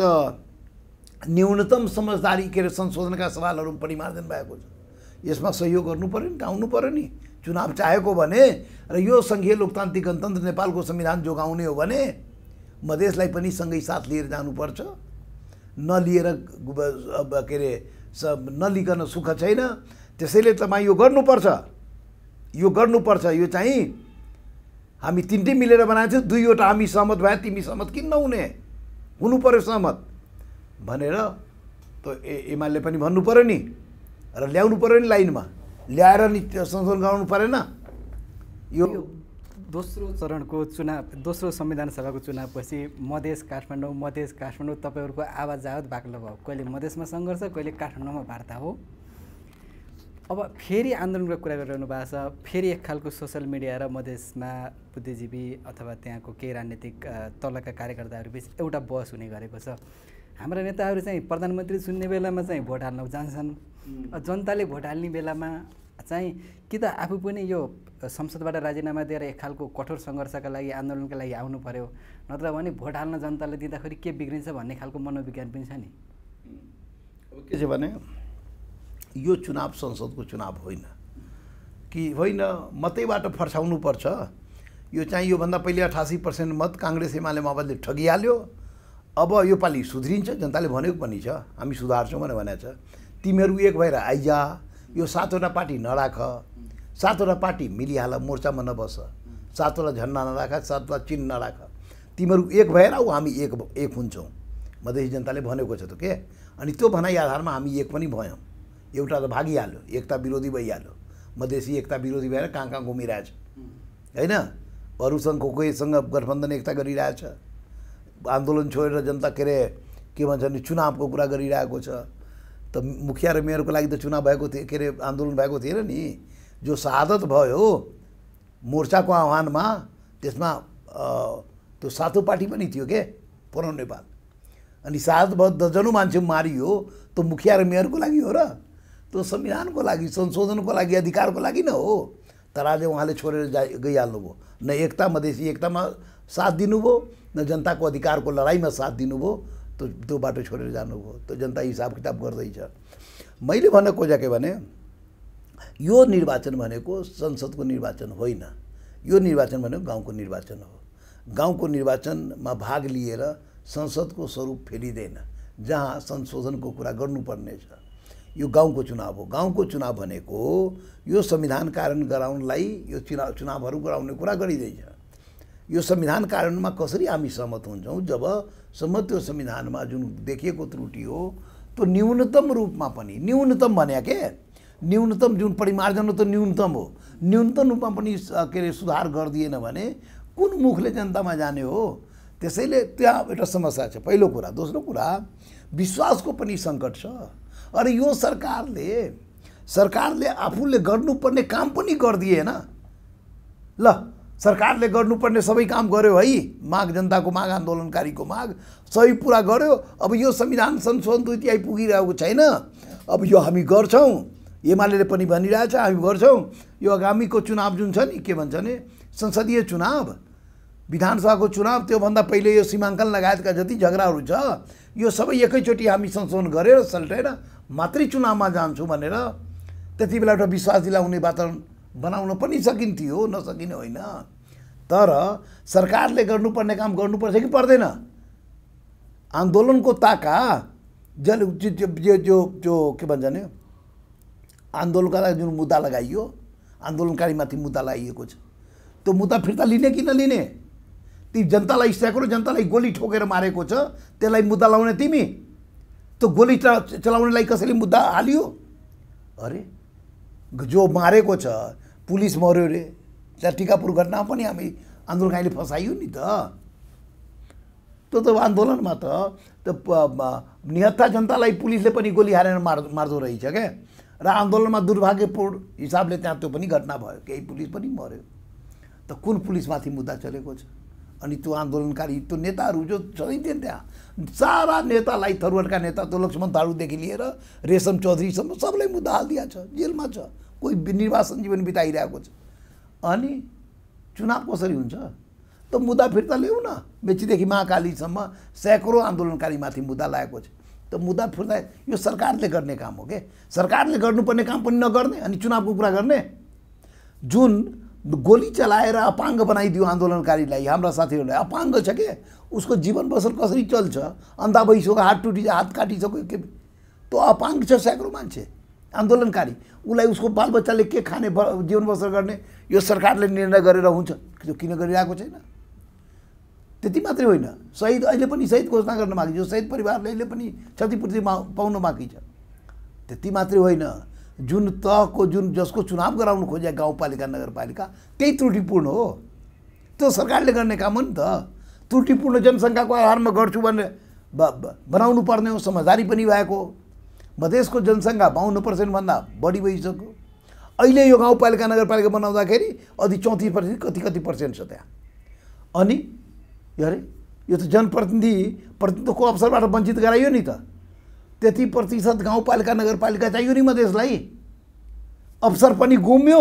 न्यूनतम समझदारी के अरे संशोधनका सवालहरू पनि मार्जन भएको छ। यसमा सहयोग गर्नु पऱ्यो नि, आउनु पऱ्यो नि। चुनाव चाहेको भने र यो सङ्घीय लोकतान्त्रिक गणतन्त्र नेपालको संविधान जोगाउने हो भने मधेसलाई पनि सँगै साथ लिएर जानुपर्छ। नलिएर के अरे नलिकन सुख छैन। त्यसैले तपाईँ यो गर्नुपर्छ, यो गर्नुपर्छ। यो चाहिँ हामी तिनटै मिलेर बनाएको थियो, 2वटा हामी सहमत भए, तिमी सहमत किन नहुने, हुनु पऱ्यो सहमत भनेर त एमाले पनि भन्नु पऱ्यो नि, र ल्याउनु पऱ्यो नि लाइनमा, ल्याएर नि संशोधन गराउनु परेन। यो दोस्रो चरणको चुनाव, दोस्रो संविधान सभाको चुनावपछि मधेस काठमाडौँ तपाईँहरूको आवाज आवत बाक्लो भयो। कहिले मधेसमा सङ्घर्ष, कहिले काठमाडौँमा वार्ता हो। अब फेरि आन्दोलनको कुरा गरिरहनु भएको छ। फेरि एक खालको सोसल मिडिया र मधेसमा बुद्धिजीवी अथवा त्यहाँको केही राजनीतिक तलका कार्यकर्ताहरू बिच एउटा बहस हुने गरेको छ। हाम्रा नेताहरू चाहिँ प्रधानमन्त्री चुन्ने बेलामा चाहिँ भोट हाल्न जान्छन्, जनताले भोट हाल्ने बेलामा चाहिँ कि त आफू पनि यो संसदबाट राजीनामा दिएर एक खालको कठोर सङ्घर्षका लागि, आन्दोलनका लागि आउनु पर्यो, नत्र भने भोट हाल्न जनताले दिँदाखेरि के बिग्रिन्छ भन्ने खालको मनोविज्ञान पनि छ नि। के छ भने यो चुनाव संसदको चुनाव होइन कि होइन, मतैबाट फर्साउनु पर्छ। यो चाहिँ योभन्दा पहिले 88% मत काङ्ग्रेस एमाले माओवादीले ठगिहाल्यो। अब यो पालि सुध्रिन्छ, जनताले भनेको पनि छ, हामी सुधार्छौँ भनेर भनेको छ। तिमीहरू एक भएर आइजा, यो 7वटा पार्टी नराख, 7वटा पार्टी मिलिहाल, मोर्चामा नबस, 7वटा झन्डा नराख, 7वटा चिन्ह नराख, तिमीहरू एक भएर आऊ, हामी एक हुन्छौँ, मधेसी जनताले भनेको छ त के। अनि त्यो भनाइ आधारमा हामी एक पनि भयौँ। एउटा त भागिहाल्यो, एकता विरोधी भइहाल्यो, मधेसी एकता विरोधी भएर कहाँ कहाँ घुमिरहेछ होइन, अरूसँग कोहीसँग गठबन्धन एकता गरिरहेछ, आन्दोलन छोडेर जनता के अरे के भन्छ नि चुनावको कुरा गरिरहेको छ। त मुखिया र मेयरको लागि त चुनाव भएको थियो, के अरे आन्दोलन भएको थिएन नि। जो शहादत भयो मोर्चाको आह्वानमा, त्यसमा त्यो 7औं पार्टी पनि थियो के, पुरानो नेपाल। अनि शहादत भयो, दर्जनौँ मान्छे मारियो, त्यो मुखिया र मेयरको लागि हो र? त्यो संविधानको लागि, संशोधनको लागि, अधिकारको लागि न हो। तराजु उहाँले छोडेर गइहाल्नुभयो। न एकता मधेसी एकतामा साथ दिनुभयो, न जनताको अधिकारको लडाइँमा साथ दिनुभयो। त्यो बाटो छोडेर जानुभयो। त्यो जनता हिसाब किताब गर्दैछ। मैले भन्न खोजेको भने यो निर्वाचन भनेको संसदको निर्वाचन होइन। यो निर्वाचन भनेको गाउँको निर्वाचन हो। गाउँको निर्वाचनमा भाग लिएर संसदको स्वरूप फेरिँदैन, जहाँ संशोधनको कुरा गर्नुपर्ने छ। यो गाउँको चुनाव हो। गाउँको चुनाव भनेको यो संविधान कार्यान्वयन गराउनलाई यो चुनावहरू गराउने कुरा गरिँदैछ। यो संविधान कार्यान्वयनमा कसरी हामी सहमत हुन्छौँ जबसम्म त्यो संविधानमा जुन देखिएको त्रुटि हो त्यो न्यूनतम रूपमा पनि, न्यूनतम भने के न्यूनतम जुन परिमार्जन हो त्यो न्यूनतम हो, न्यूनतम रूपमा पनि के अरे सुधार गरिदिएन भने कुन मुखले जनतामा जाने हो। त्यसैले त्यहाँ एउटा समस्या छ, पहिलो कुरा। दोस्रो कुरा, विश्वासको पनि सङ्कट छ। अरे यो सरकारले आफूले गर्नुपर्ने काम पनि गरिदिएन। ल सरकारले गर्नुपर्ने सबै काम गर्यो है, माग, जनताको माग, आन्दोलनकारीको माग सबै पुरा गर्यो। अब यो संविधान संशोधन दुई तिहाई पुगिरहेको छैन। अब यो हामी गर्छौँ, एमाले पनि भनिरहेछ हामी गर्छौँ। यो आगामीको चुनाव जुन छ नि, के भन्छ भने संसदीय चुनाव, विधानसभाको चुनाव, त्योभन्दा पहिले यो सीमाङ्कन लगायतका जति झगडाहरू छ यो सबै एकैचोटि हामी संशोधन गरेर सल्टेर मात्रै चुनावमा जान्छौँ भनेर त्यति बेला एउटा विश्वास दिलाउने वातावरण बनाउन पनि सकिन्थ्यो, नसकिने होइन। तर सरकारले गर्नुपर्ने काम गर्नुपर्छ कि पर्दैन? आन्दोलनको ताका जो के भन्छ भने आन्दोलनका लागि जुन मुद्दा लगाइयो, आन्दोलनकारीमाथि मुद्दा लगाइएको छ, त्यो मुद्दा फिर्ता लिने कि नलिने? ती जनतालाई सैकौँ जनतालाई गोली ठोकेर मारेको छ, त्यसलाई मुद्दा लाउने तिमी? त्यो गोली चलाउनेलाई कसैले मुद्दा हालियो? अरे जो मारेको छ, पुलिस मर्यो रे, त्यहाँ टिकापुर घटना पनि हामी आन्दोलनकारीले फसाइयो नि त। त्यो आन्दोलनमा त निहत्था जनतालाई पुलिसले पनि गोली हानेर मार्दो रहेछ क्या। र आन्दोलनमा दुर्भाग्यपूर्ण हिसाबले त्यहाँ त्यो पनि घटना भयो, केही पुलिस पनि मर्यो। त कुन पुलिसमाथि मुद्दा चलेको छ? अनि त्यो आन्दोलनकारी, त्यो नेताहरू जो सधैँ थिए त्यहाँ, सारा नेतालाई, थरुवाटका नेता, त्यो लक्ष्मण थारूदेखि लिएर रेशम चौधरीसम्म सबलाई मुद्दा हालिदिएको छ, जेलमा छ, कोही निर्वासन जीवन बिताइरहेको छ। अनि चुनाव कसरी हुन्छ? त मुद्दा फिर्ता ल्याऊ न। मेचीदेखि महाकालीसम्म सैकौँ आन्दोलनकारीमाथि मुद्दा लागेको छ। त मुद्दा फिर्ता यो सरकारले गर्ने काम हो के? सरकारले गर्नुपर्ने काम पनि नगर्ने अनि चुनावको कुरा गर्ने? जुन गोली चलाएर अपाङ्ग बनाइदियो आन्दोलनकारीलाई, हाम्रा साथीहरूलाई अपाङ्ग छ के, उसको जीवन बसर कसरी चल्छ? अन्धा भइसक्यो, हात टुटिसक्यो, हात काटिसक्यो, के त्यो अपाङ्ग छ सैकौँ मान्छे आन्दोलनकारी। उसलाई उसको बालबच्चाले के खाने, जीवन बसर गर्ने यो सरकारले निर्णय गरेर हुन्छ? त्यो किन गरिरहेको छैन? त्यति मात्रै होइन, शहीद अहिले पनि शहीद घोषणा गर्न बाँकी छ, शहीद परिवारले अहिले पनि क्षतिपूर्ति पाउन बाँकी छ। त्यति मात्रै होइन, जुन तहको जसको चुनाव गराउनु खोजे गाउँपालिका नगरपालिका, त्यही त्रुटिपूर्ण हो। त्यो सरकारले गर्ने काम हो नि त। त्रुटिपूर्ण जनसङ्ख्याको आधारमा गर्छु भनेर बनाउनु पर्ने हो। समझदारी पनि भएको। मधेसको जनसङ्ख्या 52% भन्दा बढी भइसक्यो। अहिले यो गाउँपालिका नगरपालिका बनाउँदाखेरि अधि 34% कति पर्सेन्ट छ त्यहाँ। अनि अरे यो त प्रतिनिधित्वको अवसरबाट वञ्चित गराइयो नि त। त्यति प्रतिशत गाउँपालिका नगरपालिका चाहियो नि मधेसलाई। अवसर पनि गुम्यो,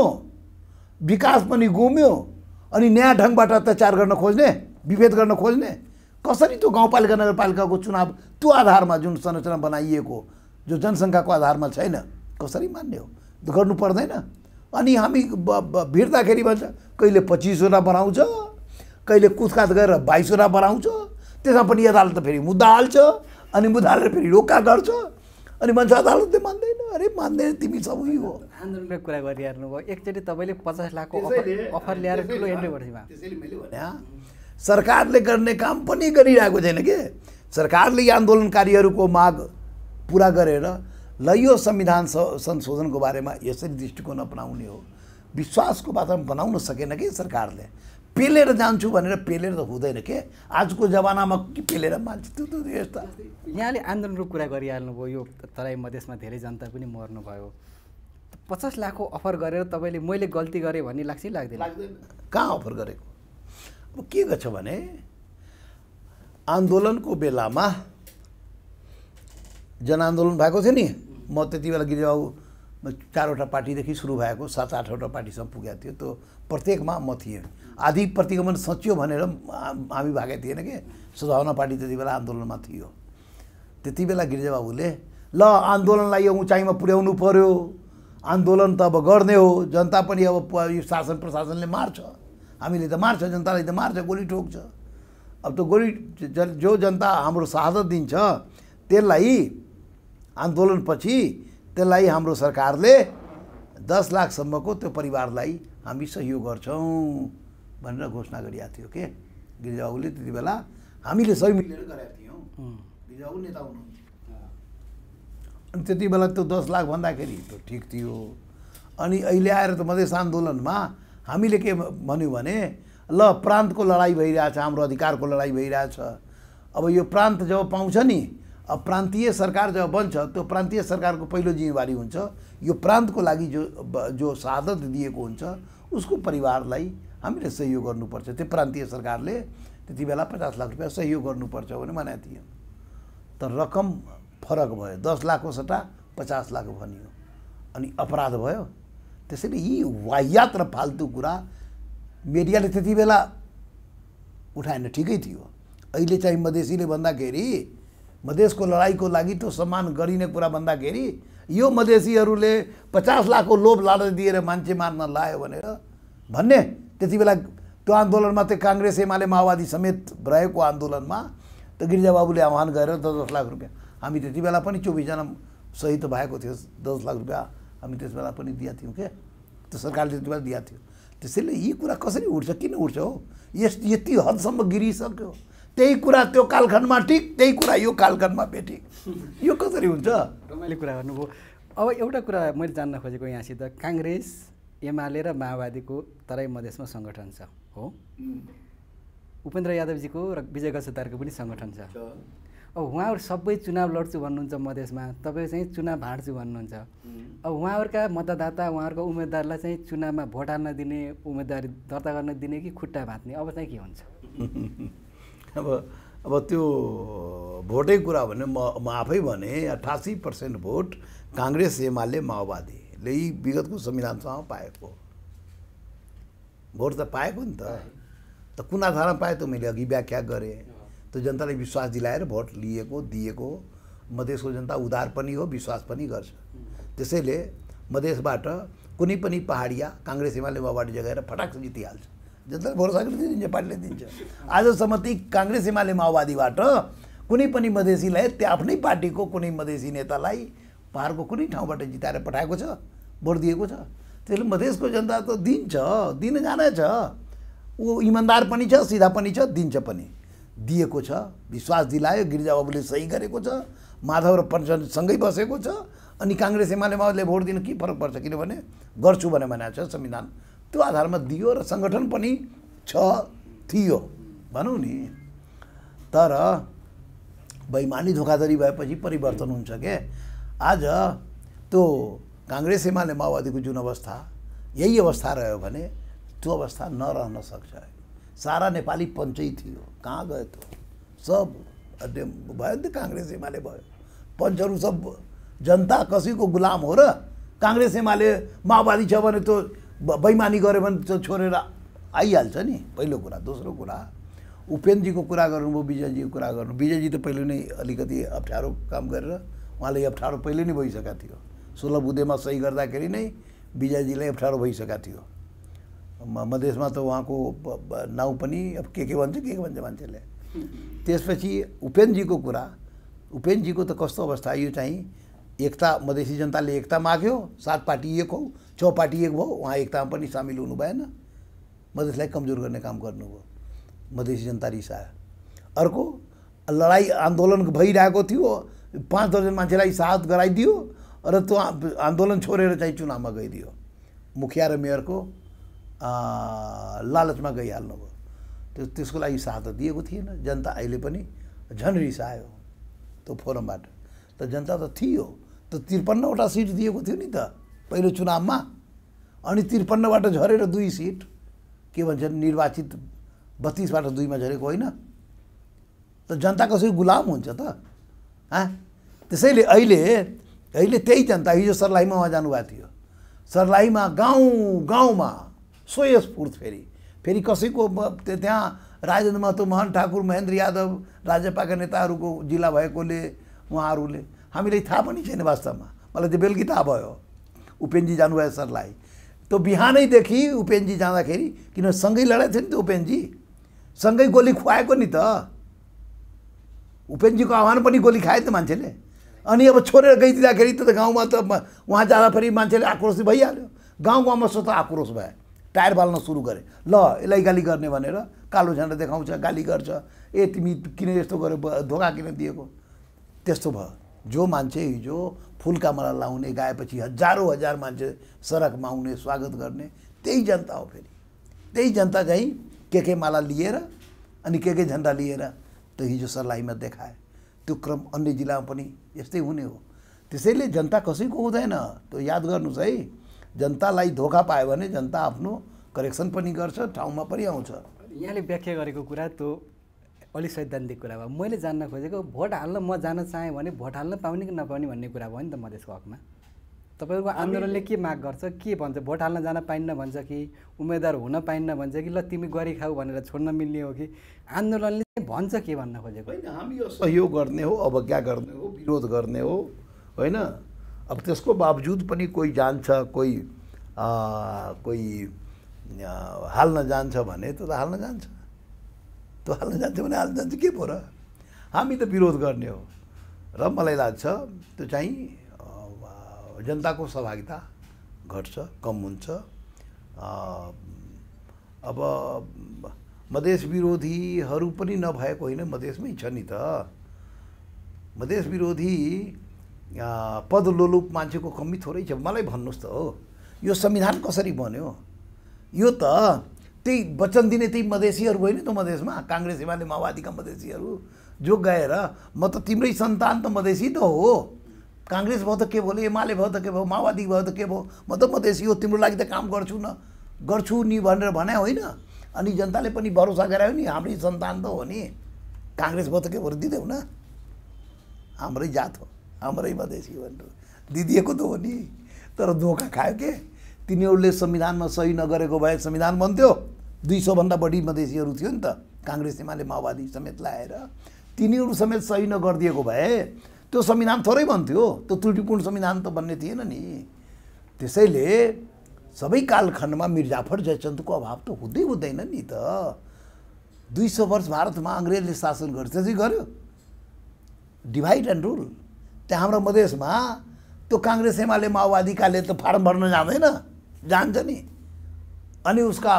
विकास पनि गुम्यो, अनि नयाँ ढङ्गबाट अत्याचार गर्न खोज्ने, विभेद गर्न खोज्ने। कसरी त्यो गाउँपालिका नगरपालिकाको चुनाव त्यो आधारमा जुन संरचना बनाइएको जो जनसङ्ख्याको आधारमा छैन, कसरी मान्ने हो? गर्नु पर्दैन। अनि हामी भिड्दाखेरि भन्छ कहिले 25वटा बनाउँछ, कहिले कुचकाच गरेर 22वटा बनाउँछ। त्यसमा पनि अदालत फेरि मुद्दा हाल्छ, अनि मुद्दा हालेर फेरि रोका गर्छ, अनि मान्छे अदालतले मान्दैन। अरे मान्दैन, तिमी सबै हो। आन्दोलनको कुरा गरिहाल्नु भयो। एकचोटि तपाईँले 50 लाखको अफर ल्याएर ठुलो एन्ट्री बढ्थ्यो। त्यसैले मैले भने सरकारले गर्ने काम पनि गरिरहेको छैन के। सरकारले आन्दोलनकारीहरूको माग पुरा गरेर ल यो संविधान संशोधनको बारेमा यसरी दृष्टिकोण अपनाउने हो, विश्वासको वातावरण बनाउन सकेन कि सरकारले। पेलेर जान्छु भनेर पेलेर त हुँदैन के। आजको जमानामा के पेलेर मान्छ? त्यो त यस्ता। यहाँले आन्दोलनको कुरा गरिहाल्नुभयो। यो तराई मधेसमा धेरै जनता पनि मर्नुभयो। 50 लाखको अफर गरेर तपाईँले मैले गल्ती गरेँ भन्ने लाग्छ कि लाग्दैन? कहाँ अफर गरेको? अब के गर्छ भने आन्दोलनको बेलामा जनआन्दोलन भएको थियो नि, म त्यति बेला गिरिबाबु 4वटा पार्टीदेखि सुरु भएको 7-8वटा पार्टीसम्म पुगेको थियो। त्यो प्रत्येकमा म थिएँ। आधी प्रतिगमन सचियो भनेर हामी भागेका थिएन कि सद्भावना पार्टी त्यति बेला आन्दोलनमा थियो। त्यति बेला गिरिजाबाबुले ल आन्दोलनलाई यो उचाइमा पुर्याउनु पर्यो, आन्दोलन त अब गर्ने हो, जनता पनि अब यो शासन प्रशासनले मार्छ, हामीले त मार्छ, जनतालाई त मार्छ, गोली ठोक्छ। अब त गोली जो जनता हाम्रो शहादत दिन्छ त्यसलाई आन्दोलनपछि त्यसलाई हाम्रो सरकारले 10 लाखसम्मको त्यो परिवारलाई हामी सहयोग गर्छौँ भनेर घोषणा गरिएको थियो के गिरिजाबाबुले त्यति बेला। हामीले सबै मिलेर गरेका थियौँ। गिरिजाबाबु नेता हुनुहुन्थ्यो। अनि त्यति बेला त्यो 10 लाख भन्दाखेरि त ठिक थियो। अनि अहिले आएर त मधेस आन्दोलनमा हामीले के भन्यो भने ल प्रान्तको लडाइँ भइरहेछ, हाम्रो अधिकारको लडाइँ भइरहेछ। अब यो प्रान्त जब पाउँछ नि, अब प्रान्तीय सरकार जब बन्छ त्यो प्रान्तीय सरकारको पहिलो जिम्मेवारी हुन्छ यो प्रान्तको लागि जो शहादत दिएको हुन्छ उसको परिवारलाई हामीले सहयोग गर्नुपर्छ। त्यो प्रान्तीय सरकारले त्यति बेला 50 लाख रुपियाँ सहयोग गर्नुपर्छ भने भनेको थियो। तर रकम फरक भयो, 10 लाखको सट्टा 50 लाख भनियो अनि अपराध भयो। त्यसैले यी वाहियात र फाल्तु कुरा मिडियाले त्यति बेला उठाएन, ठिकै थियो। अहिले चाहिँ मधेसीले भन्दाखेरि मधेसको लडाइँको लागि त्यो सम्मान गरिने कुरा भन्दाखेरि यो मधेसीहरूले 50 लाखको लोभ लालच दिएर मान्छे मार्न लायो भनेर भन्ने। त्यति बेला त्यो आन्दोलनमा त्यो काङ्ग्रेस एमाले माओवादी समेत रहेको आन्दोलनमा त गिरिजाबाबुले आह्वान गरेर 10 लाख रुपियाँ हामी त्यति बेला पनि 24 जना शहीद भएको थियो। 10 लाख रुपियाँ हामी त्यस बेला पनि दिएका थियौँ क्या, त्यो सरकारले त्यति बेला दिएको थियो। त्यसैले यी कुरा कसरी उठ्छ, किन उठ्छ हो, यति हदसम्म गिरिसक्यो। त्यही कुरा त्यो कालखण्डमा ठिक, त्यही कुरा यो कालखण्डमा बेठिक, यो कसरी हुन्छ? रमाइलो कुरा गर्नुभयो। अब एउटा कुरा मैले जान्न खोजेको यहाँसित, काङ्ग्रेस एमाले र माओवादीको तराई मधेसमा सङ्गठन छ हो, उपेन्द्र यादवजीको र विजय गजदारको पनि सङ्गठन छ। अब उहाँहरू सबै चुनाव लड्छु भन्नुहुन्छ मधेसमा, तपाईँ चाहिँ चुनाव भाँड्छु भन्नुहुन्छ। अब उहाँहरूका मतदाता उहाँहरूको उम्मेदवारलाई चाहिँ चुनावमा भोट हाल्न दिने, उम्मेदवारी दर्ता गर्न दिने कि खुट्टा भाँच्ने, अब चाहिँ के हुन्छ? अब त्यो भोटै कुरा भने म आफै भने 88% भोट काङ्ग्रेस एमाले माओवादीले विगतको संविधानसँग पाएको भोट त पाएको नि त कुन आधारमा पाए त मैले अघि व्याख्या गरेँ। त्यो जनताले विश्वास दिलाएर भोट लिएको दिएको। मधेसको जनता उदार पनि हो, विश्वास पनि गर्छ। त्यसैले मधेसबाट कुनै पनि पहाडिया काङ्ग्रेस एमाले माओवादी जगेर फटाक जितिहाल्छ। जनताले भरोसा गरिदिन्छ, पार्टीले दिन्छ। आजसम्म ती काङ्ग्रेस एमाले माओवादीबाट कुनै पनि मधेसीलाई त्यो आफ्नै पार्टीको कुनै मधेसी नेतालाई पहाडको कुनै ठाउँबाट जिताएर पठाएको छ, भोट दिएको छ। त्यसले मधेसको जनता त दिन्छ, दिन जाने छ, ऊ इमान्दार पनि छ, सिधा पनि छ, दिन्छ पनि, दिएको छ। विश्वास दिलायो, गिरिजाबाबुले सही गरेको छ, माधव र पञ्चसँगै बसेको छ। अनि काङ्ग्रेस एमाले माओवादीले भोट दिनु के फरक पर्छ, किनभने गर्छु भने भनेको छ संविधान, त्यो आधारमा दियो र सङ्गठन पनि थियो भनौँ नि। तर बेइमानी धोखाधडी भएपछि परिवर्तन हुन्छ के। आज त्यो काङ्ग्रेस एमाले माओवादीको जुन अवस्था, यही अवस्था रह्यो भने त्यो अवस्था नरहन सक्छ। सारा नेपाली पञ्चै थियो, कहाँ गयो त? सब भयो नि त, काङ्ग्रेस एमाले भयो। पञ्चहरू सब जनता कसैको गुलाम हो र? काङ्ग्रेस एमाले माओवादी छ भने त्यो बेइमानी गऱ्यो भने त्यो छोडेर आइहाल्छ नि, पहिलो कुरा। दोस्रो कुरा, उपेन्द्रजीको कुरा गर्नुभयो, विजयजीको कुरा गर्नु। विजयजी त पहिले नै अलिकति अप्ठ्यारो काम गरेर उहाँले अप्ठ्यारो पहिले नै भइसकेको थियो। 16 बुँदेमा सही गर्दाखेरि नै विजयजीलाई अप्ठ्यारो भइसकेको थियो। मधेसमा त उहाँको नाउँ पनि अब के भन्छ मान्छेले। त्यसपछि उपेन्द्रजीको कुरा, उपेन्द्रजीको त कस्तो अवस्था, यो चाहिँ एकता, मधेसी जनताले एकता माग्यो, 7 पार्टी एक हो, 6 पार्टी एक भयो, उहाँ एकतामा पनि सामेल हुनु भएन, मधेसलाई कमजोर गर्ने काम गर्नुभयो, मधेसी जनता रिसायो। अर्को, लडाइँ आन्दोलन भइरहेको थियो, 5 दर्जन मान्छेलाई शहादत गराइदियो र त्यो आन्दोलन छोडेर चाहिँ चुनावमा गइदियो। मुखिया र मेयरको लालचमा गइहाल्नुभयो। त्यसको लागि शहादत दिएको थिएन। जनता अहिले पनि झन् रिसायो त्यो फोरमबाट। त जनता त थियो, त 53वटा सिट दिएको थियो नि त पहिलो चुनावमा। अनि 53बाट झरेर 2 सिट, के भन्छन्, निर्वाचित 32बाट 2मा झरेको होइन त? जनता कसरी गुलाम हुन्छ त? त्यसैले अहिले अहिले त्यही जनता हिजो सर्लाहीमा उहाँ जानुभएको थियो। सर्लाहीमा गाउँमा स्वयस्फूर्त फेरि कसैको त्यहाँ राजेन्द्र महतो, मोहन ठाकुर, महेन्द्र यादव, राजपाका नेताहरूको जिल्ला भएकोले उहाँहरूले हामीलाई थाहा पनि छैन वास्तवमा। मलाई त्यो बेलुकी थाहा भयो उपेनजी जानुभयो सर्लाही। त्यो बिहानैदेखि उपेनजी जाँदाखेरि, किन सँगै लडाएको थियो नि त उपेनजी, सँगै गोली खुवाएको नि त। उपेनजीको आह्वान पनि गोली खायो त मान्छेले। अनि अब छोडेर गइदिँदाखेरि त गाउँमा त उहाँ जाँदा फेरि मान्छेले आक्रोश भइहाल्यो। गाउँमा स्वतः आक्रोश भयो, टायर बाल्न सुरु गरे। ल यसलाई गाली गर्ने भनेर कालो झन्डा देखाउँछ, गाली गर्छ, ए तिमी किन यस्तो गर्यो, धोका किन दिएको, त्यस्तो भयो। जो मान्छे हिजो फुलका माला लाउने गएपछि हजार मान्छे सडकमा आउने स्वागत गर्ने त्यही जनता हो। फेरि त्यही जनता चाहिँ के माला लिएर अनि के झन्डा लिएर त्यो हिजो सर्लाहीमा देखाए। त्यो क्रम अन्य जिल्लामा पनि यस्तै हुने हो। त्यसैले जनता कसैको हुँदैन, त्यो याद गर्नुहोस् है। जनतालाई धोका पायो भने जनता आफ्नो करेक्सन पनि गर्छ, ठाउँमा पनि आउँछ। यहाँले व्याख्या गरेको कुरा त्यो अलिक सैद्धान्तिक कुरा भयो। मैले जान्न खोजेको भोट हाल्न म जान चाहेँ भने भोट हाल्न पाउने कि नपाउने भन्ने कुरा भयो नि त मधेसको हकमा। तपाईँहरूको आन्दोलनले के माग गर्छ, के भन्छ? भोट हाल्न जान पाइन्न भन्छ कि उम्मेदवार हुन पाइन्न भन्छ कि ल तिमी गरी खाऊ भनेर छोड्न मिल्ने हो कि आन्दोलनले चाहिँ भन्छ के भन्न खोजेको? होइन, हामी यो सहयोग गर्ने हो, अवज्ञा गर्ने हो, विरोध गर्ने हो, होइन। अब त्यसको बावजुद पनि कोही जान्छ, कोही हाल्न जान्छ भने त्यो त हाल्न जान्छ। त्यो हाल्न जान्छ भने हाल्न जान्छ, के पो र? हामी त विरोध गर्ने हो। र मलाई लाग्छ त्यो चाहिँ जनताको सहभागिता घट्छ, कम हुन्छ। अब मधेस विरोधीहरू पनि नभएको होइन, मधेसमै छ नि त। मधेस विरोधी पदलोलुप मान्छेको कमी थोरै छ। मलाई भन्नुहोस् त हो, यो संविधान कसरी बन्यो? यो त त्यही वचन दिने त्यही मधेसीहरू भयो नि त मधेसमा, काङ्ग्रेस एमाले माओवादीका मधेसीहरू जो गएर म त तिम्रै सन्तान त मधेसी त हो, काङ्ग्रेस भयो त के भयो, एमाले भयो त के भयो, माओवादी भयो त के भयो, म त मधेसी हो, तिम्रो लागि त काम गर्छु नि भनेर भने होइन। अनि जनताले पनि भरोसा गरायो नि, हाम्रै सन्तान त हो नि, काङ्ग्रेस भयो त के भयो, दिँदैौ न, हाम्रै जात हो, हाम्रै मधेसी भनेर दिदिएको त हो नि। तर धोका खायो के? तिनीहरूले संविधानमा सही नगरेको भए संविधान बन्थ्यो। 200 भन्दा बढी मधेसीहरू थियो नि त, काङ्ग्रेस एमाले माओवादी समेत लाएर। तिनीहरू समेत सही नगरिदिएको भए त्यो संविधान थोरै बन्थ्यो, त्यो त्रुटिपूर्ण संविधान त बन्ने थिएन नि। त्यसैले सबै कालखण्डमा मिर्जाफर जयचन्द्रको अभाव त हुँदैन नि त। 200 वर्ष भारतमा अङ्ग्रेजले शासन गर्छ, त्यसै गर्यो, डिभाइड एन्ड रुल। त्यहाँ हाम्रो मधेसमा त्यो काङ्ग्रेस एमाले माओवादीकाले त फारम भर्न जाँदैन, जान्छ नि। अनि उसका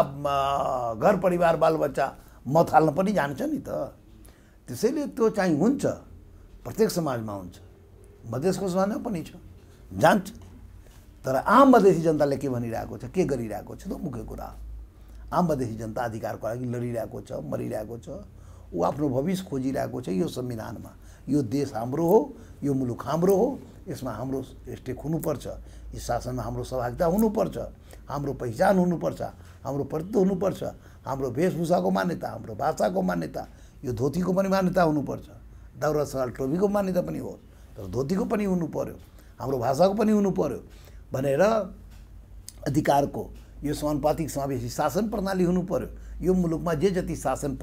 घर परिवार बालबच्चा मत हाल्न पनि जान्छ नि त। त्यसैले त्यो चाहिँ हुन्छ, प्रत्येक समाजमा हुन्छ, मधेसको समाजमा पनि छ, जान्छ। तर आम मधेसी जनताले के भनिरहेको छ, के गरिरहेको छ, त्यो मुख्य कुरा। आम मधेसी जनता अधिकारको लागि लडिरहेको छ, मरिरहेको छ, ऊ आफ्नो भविष्य खोजिरहेको छ। यो संविधानमा यो देश हाम्रो हो, यो मुलुक हाम्रो हो, यसमा हाम्रो स्टेक हुनुपर्छ, यो शासनमा हाम्रो सहभागिता हुनुपर्छ, हाम्रो पहिचान हुनुपर्छ, हाम्रो प्रतित्व हुनुपर्छ, हाम्रो वेशभूषाको मान्यता, हाम्रो भाषाको मान्यता, यो धोतीको पनि मान्यता हुनुपर्छ, दौरा सुरुवाल टोपीको मान्यता पनि हो, तर धोतीको पनि हुनु पर्यो, हाम्रो भाषाको पनि हुनु पर्यो भनेर अधिकारको यो समानुपातिक समावेशी शासन प्रणाली हुनु पर्यो। यो मुलुकमा जे जति शासन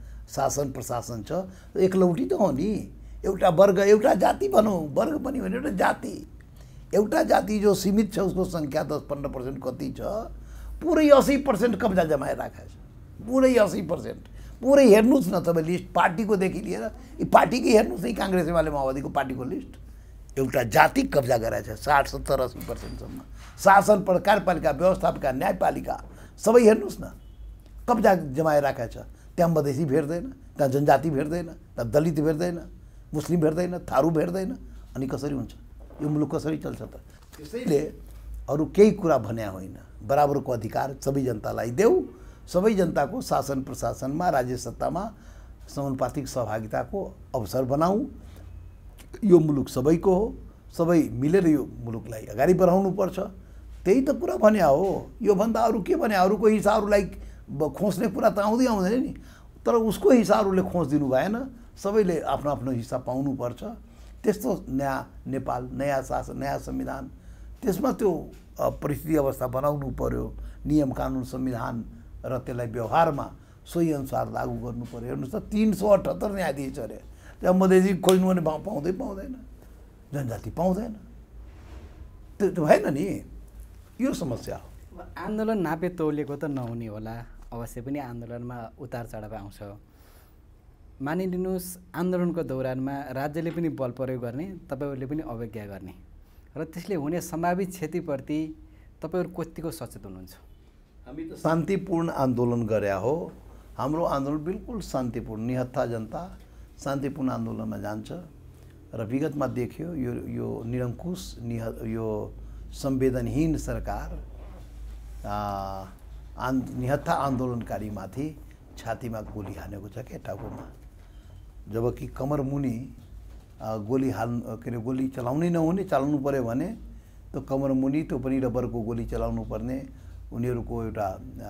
प्रशासन छ एकलौटी त हो नि। एउटा वर्ग, एउटा जाति भनौँ, वर्ग पनि होइन, एउटा जाति, एउटा जाति जो सीमित छ, उसको सङ्ख्या 10-15% कति छ, पुरै 80% कब्जा जमाएर राखेको छ, पुरै 80%। पुरै हेर्नुहोस् न तपाईँ लिस्ट, पार्टीकोदेखि लिएर यी पार्टीकै हेर्नुहोस् न, काङ्ग्रेस एमाले माओवादीको पार्टीको लिस्ट, एउटा जाति कब्जा गराएको छ 60-70-80%सम्म। शासन, कार्यपालिका, व्यवस्थापिका, न्यायपालिका सबै हेर्नुहोस् न, कब्जा जमाएर राखेको छ। त्यहाँ मधेसी भेट्दैन, त्यहाँ जनजाति भेट्दैन, त्यहाँ दलित भेट्दैन, मुस्लिम भेट्दैन, थारू भेट्दैन। अनि कसरी हुन्छ यो मुलुक, कसरी चल्छ त? त्यसैले अरू केही कुरा भन्या होइन, बराबरको अधिकार सबै जनतालाई देऊ, सबै जनताको शासन प्रशासनमा, राज्य सत्तामा समानुपातिक सहभागिताको अवसर बनाऊ। यो मुलुक सबैको हो, सबै मिलेर यो मुलुकलाई अगाडि बढाउनुपर्छ। त्यही त कुरा भन्या हो। योभन्दा अरू के भन्या? अरूको हिस्साहरूलाई खोज्ने कुरा त आउँदैन नि, तर उसको हिस्साहरूले खोज दिनु भएन। सबैले आफ्नो आफ्नो हिस्सा पाउनुपर्छ। त्यस्तो नयाँ नेपाल, नयाँ शासन, नयाँ संविधान, त्यसमा त्यो परिस्थिति अवस्था बनाउनु पर्यो, नियम कानुन संविधान र त्यसलाई व्यवहारमा सोही अनुसार लागू गर्नु पर्यो। हेर्नुहोस् त 378 न्यायाधीश अरे, त्यहाँ मधेसी खोज्नु भने पाउँदैन, जनजाति पाउँदैन, त्यो भएन नि, यो समस्या हो। आन्दोलन नापे तौलेको त नहुने होला, अवश्य पनि आन्दोलनमा उतार चढाव आउँछ। मानिलिनुहोस् आन्दोलनको दौरानमा राज्यले पनि बल प्रयोग गर्ने, तपाईँहरूले पनि अवज्ञा गर्ने र त्यसले हुने सम्भावित क्षतिप्रति तपाईँहरू कतिको सचेत हुनुहुन्छ? हामी त शान्तिपूर्ण आन्दोलन गरे हो, हाम्रो आन्दोलन बिल्कुल शान्तिपूर्ण, निहत्था जनता शान्तिपूर्ण आन्दोलनमा जान्छ र विगतमा देखियो यो निरङ्कुश यो संवेदनहीन सरकार निहत्था आन्दोलनकारीमाथि छातीमा गोली हानेको छ के टाउकोमा, जबकि कमर मुनि गोली गोली चलाउनै नहुने, चलाउनु पर्यो भने त्यो कमर मुनि त्यो पनि रबरको गोली चलाउनु पर्ने उनीहरूको एउटा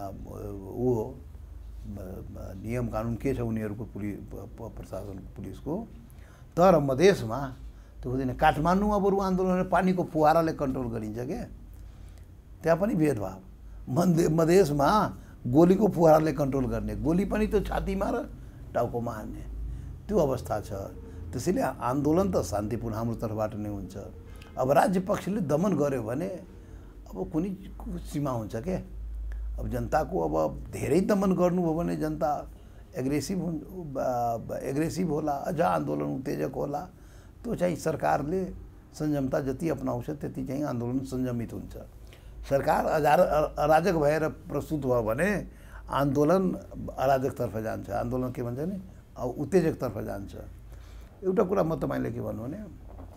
नियम कानुन के छ उनीहरूको प्रशासन पुलिसको। तर मधेसमा त्यो हुँदैन। काठमाडौँमा बरु आन्दोलन पानीको फुहाराले कन्ट्रोल गरिन्छ के, त्यहाँ पनि भेदभाव। मधेसमा गोलीको फुहाराले कन्ट्रोल गर्ने, गोली पनि त्यो छातीमा र टाउकोमा हान्ने, त्यो अवस्था छ। त्यसैले आन्दोलन त शान्तिपूर्ण हाम्रो तर्फबाट नै हुन्छ। अब राज्य पक्षले दमन गर्यो भने अब कुनै सीमा हुन्छ के। अब जनताको अब धेरै दमन गर्नुभयो भने जनता एग्रेसिभ होला, अझ आन्दोलन उत्तेजक होला। त्यो चाहिँ सरकारले संयमता जति अपनाउँछ त्यति चाहिँ आन्दोलन संयमित हुन्छ। सरकार अराजक भएर प्रस्तुत भयो भने आन्दोलन अराजकतर्फ जान्छ, आन्दोलन के भन्छ नि उत्तेजकतर्फ जान्छ। एउटा कुरा म तपाईँले के भन्नु भने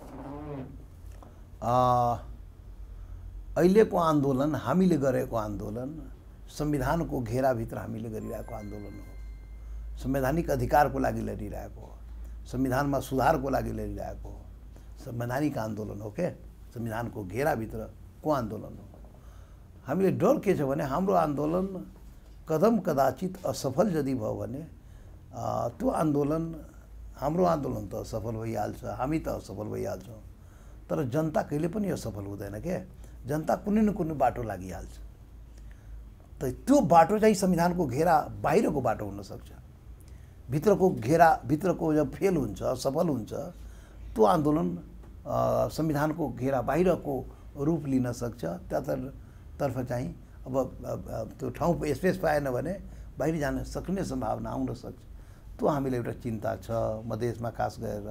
अहिलेको आन्दोलन, हामीले गरेको आन्दोलन संविधानको घेराभित्र हामीले गरिरहेको आन्दोलन हो। संवैधानिक अधिकारको लागि लडिरहेको हो, संविधानमा सुधारको लागि लडिरहेको हो, संवैधानिक आन्दोलन हो के, संविधानको घेराभित्रको आन्दोलन हो। हामीले डर के छ भने हाम्रो आन्दोलन कदाचित असफल यदि भयो भने त्यो आन्दोलन, हाम्रो आन्दोलन त असफल भइहाल्छ, हामी त असफल भइहाल्छौँ, तर जनता कहिले पनि असफल हुँदैन के। जनता कुनै न कुनै बाटो लागिहाल्छ। त त्यो बाटो चाहिँ संविधानको घेरा बाहिरको बाटो हुनसक्छ। भित्रको घेरा, भित्रको जब फेल हुन्छ, असफल हुन्छ, त्यो आन्दोलन संविधानको घेरा बाहिरको रूप लिन सक्छ। त्यतातर्फ चाहिँ अब त्यो ठाउँ स्पेस पाएन भने बाहिर जान सक्ने सम्भावना आउन सक्छ। त्यो हामीलाई एउटा चिन्ता छ मधेसमा खास गरेर।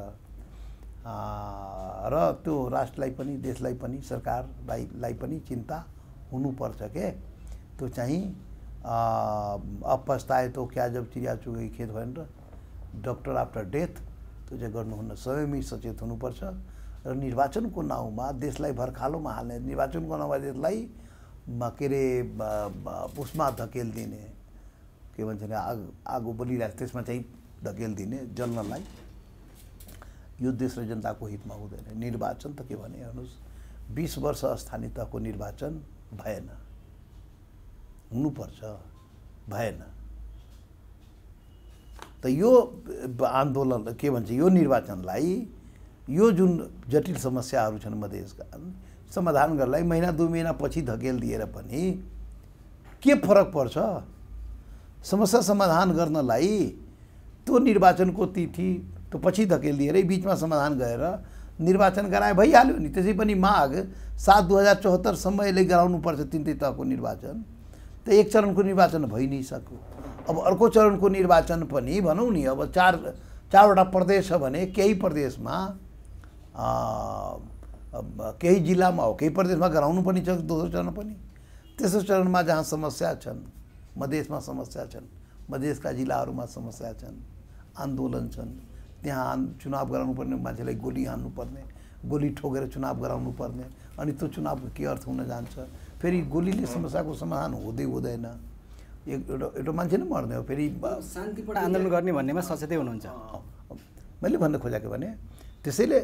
र त्यो राष्ट्रलाई पनि, देशलाई पनि, सरकारलाई पनि चिन्ता हुनुपर्छ के। त्यो चाहिँ अब पछताए तो क्या जब चिडिया चुग गई खेत भनेर डक्टर आफ्टर डेथ त्यो चाहिँ गर्नुहुन्न। स्वयमै सचेत हुनुपर्छ र निर्वाचनको नाउँमा देशलाई भर्खालोमा हाल्ने, निर्वाचनको नाउँमा देशलाई के अरे उसमा धकेलिदिने, के भन्छ नि आगो बलिरहेको त्यसमा चाहिँ धकेलिदिने जल्नलाई, यो देश र जनताको हितमा हुँदैन। निर्वाचन त के भने हेर्नुहोस् 20 वर्ष स्थानीय तहको निर्वाचन भएन, हुनुपर्छ, भएन। त यो आन्दोलन के भन्छ, यो निर्वाचनलाई, यो जुन जटिल समस्याहरू छन् मधेसका समाधान गर्नलाई महिना 2 महिना पछि धकेलिदिएर पनि के फरक पर्छ? समस्या समाधान गर्नलाई त्यो निर्वाचनको तिथि त्यो पछि धकेलिदिएरै बिचमा समाधान गरेर निर्वाचन गराए भइहाल्यो नि। त्यसै पनि माघ 7 2074 सम्म यसले गराउनुपर्छ 3 तहको निर्वाचन। त एक चरणको निर्वाचन भइ नै सक्यो। अब अर्को चरणको निर्वाचन पनि भनौँ नि, अब चारवटा प्रदेश छ भने केही प्रदेशमा केही जिल्लामा हो, केही प्रदेशमा गराउनु पनि छ दोस्रो चरण पनि। तेस्रो चरणमा जहाँ समस्या छन्, मधेसमा समस्या छन्, मधेसका जिल्लाहरूमा समस्या छन्, आन्दोलन छन्, त्यहाँ चुनाव गराउनु पर्ने मान्छेलाई गोली हान्नुपर्ने, गोली ठोकेर चुनाव गराउनु पर्ने, अनि त्यो चुनावको के अर्थ हुन जान्छ? फेरि गोलीले समस्याको समाधान हुँदैन, एउटा मान्छे नै मर्ने हो। फेरि शान्तिपूर्ण आन्दोलन गर्ने भन्नेमा सचेतै हुनुहुन्छ। मैले भन्न खोजेको भने त्यसैले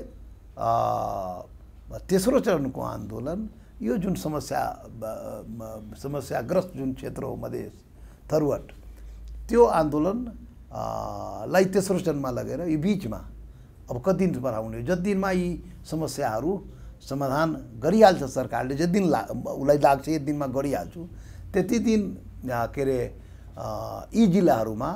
तेस्रो चरणको आन्दोलन, यो जुन समस्याग्रस्त जुन क्षेत्र हो मधेस थरुवाट, त्यो आन्दोलन लाई तेस्रो चरणमा लगेर यो बिचमा अब कति दिन बढाउने, जति दिनमा यी समस्याहरू समाधान गरिहाल्छ सरकारले, जति दिन उसलाई लाग्छ यति दिनमा गरिहाल्छु, त्यति दिन के अरे यी जिल्लाहरूमा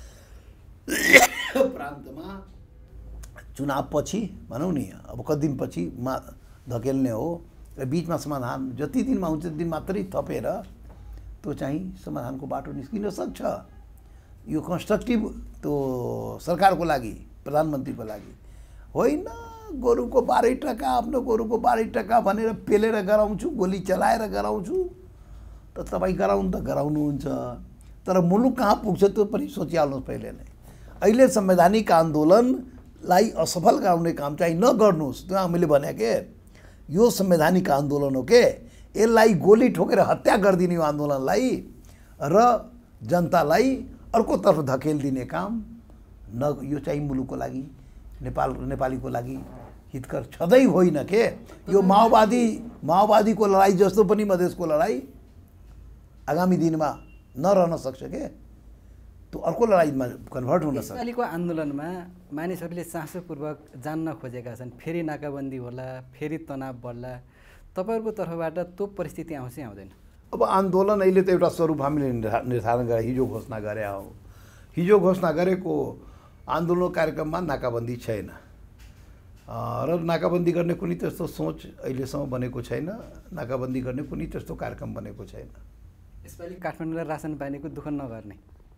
प्रान्तमा चुनावपछि भनौँ नि अब कति दिनपछि धकेल्ने हो र बिचमा समाधान जति दिनमा हुन्छ त्यति दिन मात्रै थपेर त्यो चाहिँ समाधानको बाटो निस्किन सक्छ। यो कन्स्ट्रक्टिभ त्यो सरकारको लागि, प्रधानमन्त्रीको लागि होइन गोरुको 12 टका आफ्नो गोरुको 12 टका भनेर पेलेर गराउँछु, गोली चलाएर गराउँछु। त तपाईँ गराउनु त गराउनुहुन्छ, तर मुलुक कहाँ पुग्छ त्यो पनि सोचिहाल्नुहोस् पहिले नै। अहिले संवैधानिक आन्दोलनलाई असफल गराउने काम चाहिँ नगर्नुहोस्। त्यो हामीले भने के यो संवैधानिक आन्दोलन हो के, यसलाई गोली ठोकेर हत्या गरिदिने यो आन्दोलनलाई र जनतालाई अर्कोतर्फ धकेलिदिने काम न, यो चाहिँ मुलुकको लागि, नेपालीको लागि हितकर छँदै होइन के। यो माओवादीको लडाइँ जस्तो पनि मधेसको लडाइँ आगामी दिनमा नरहन सक्छ के, त्यो अर्को लडाइँमा कन्भर्ट हुन सक्छ। यसपालिको आन्दोलनमा मानिसहरूले चासोपूर्वक जान्न खोजेका छन्, फेरि नाकाबन्दी होला, फेरि तनाव बढ्ला, तपाईँहरूको तर्फबाट त्यो परिस्थिति आउँछ आउँदैन? अब आन्दोलन अहिले त एउटा स्वरूप हामीले निर्धारण गरेर हिजो घोषणा गरे हो। हिजो घोषणा गरेको आन्दोलन कार्यक्रममा नाकाबन्दी छैन र नाकाबन्दी गर्ने कुनै त्यस्तो सोच अहिलेसम्म बनेको छैन, नाकाबन्दी गर्ने कुनै त्यस्तो कार्यक्रम बनेको छैन। यसपालि काठमाडौँलाई रासन पानीको दुःख नगर्ने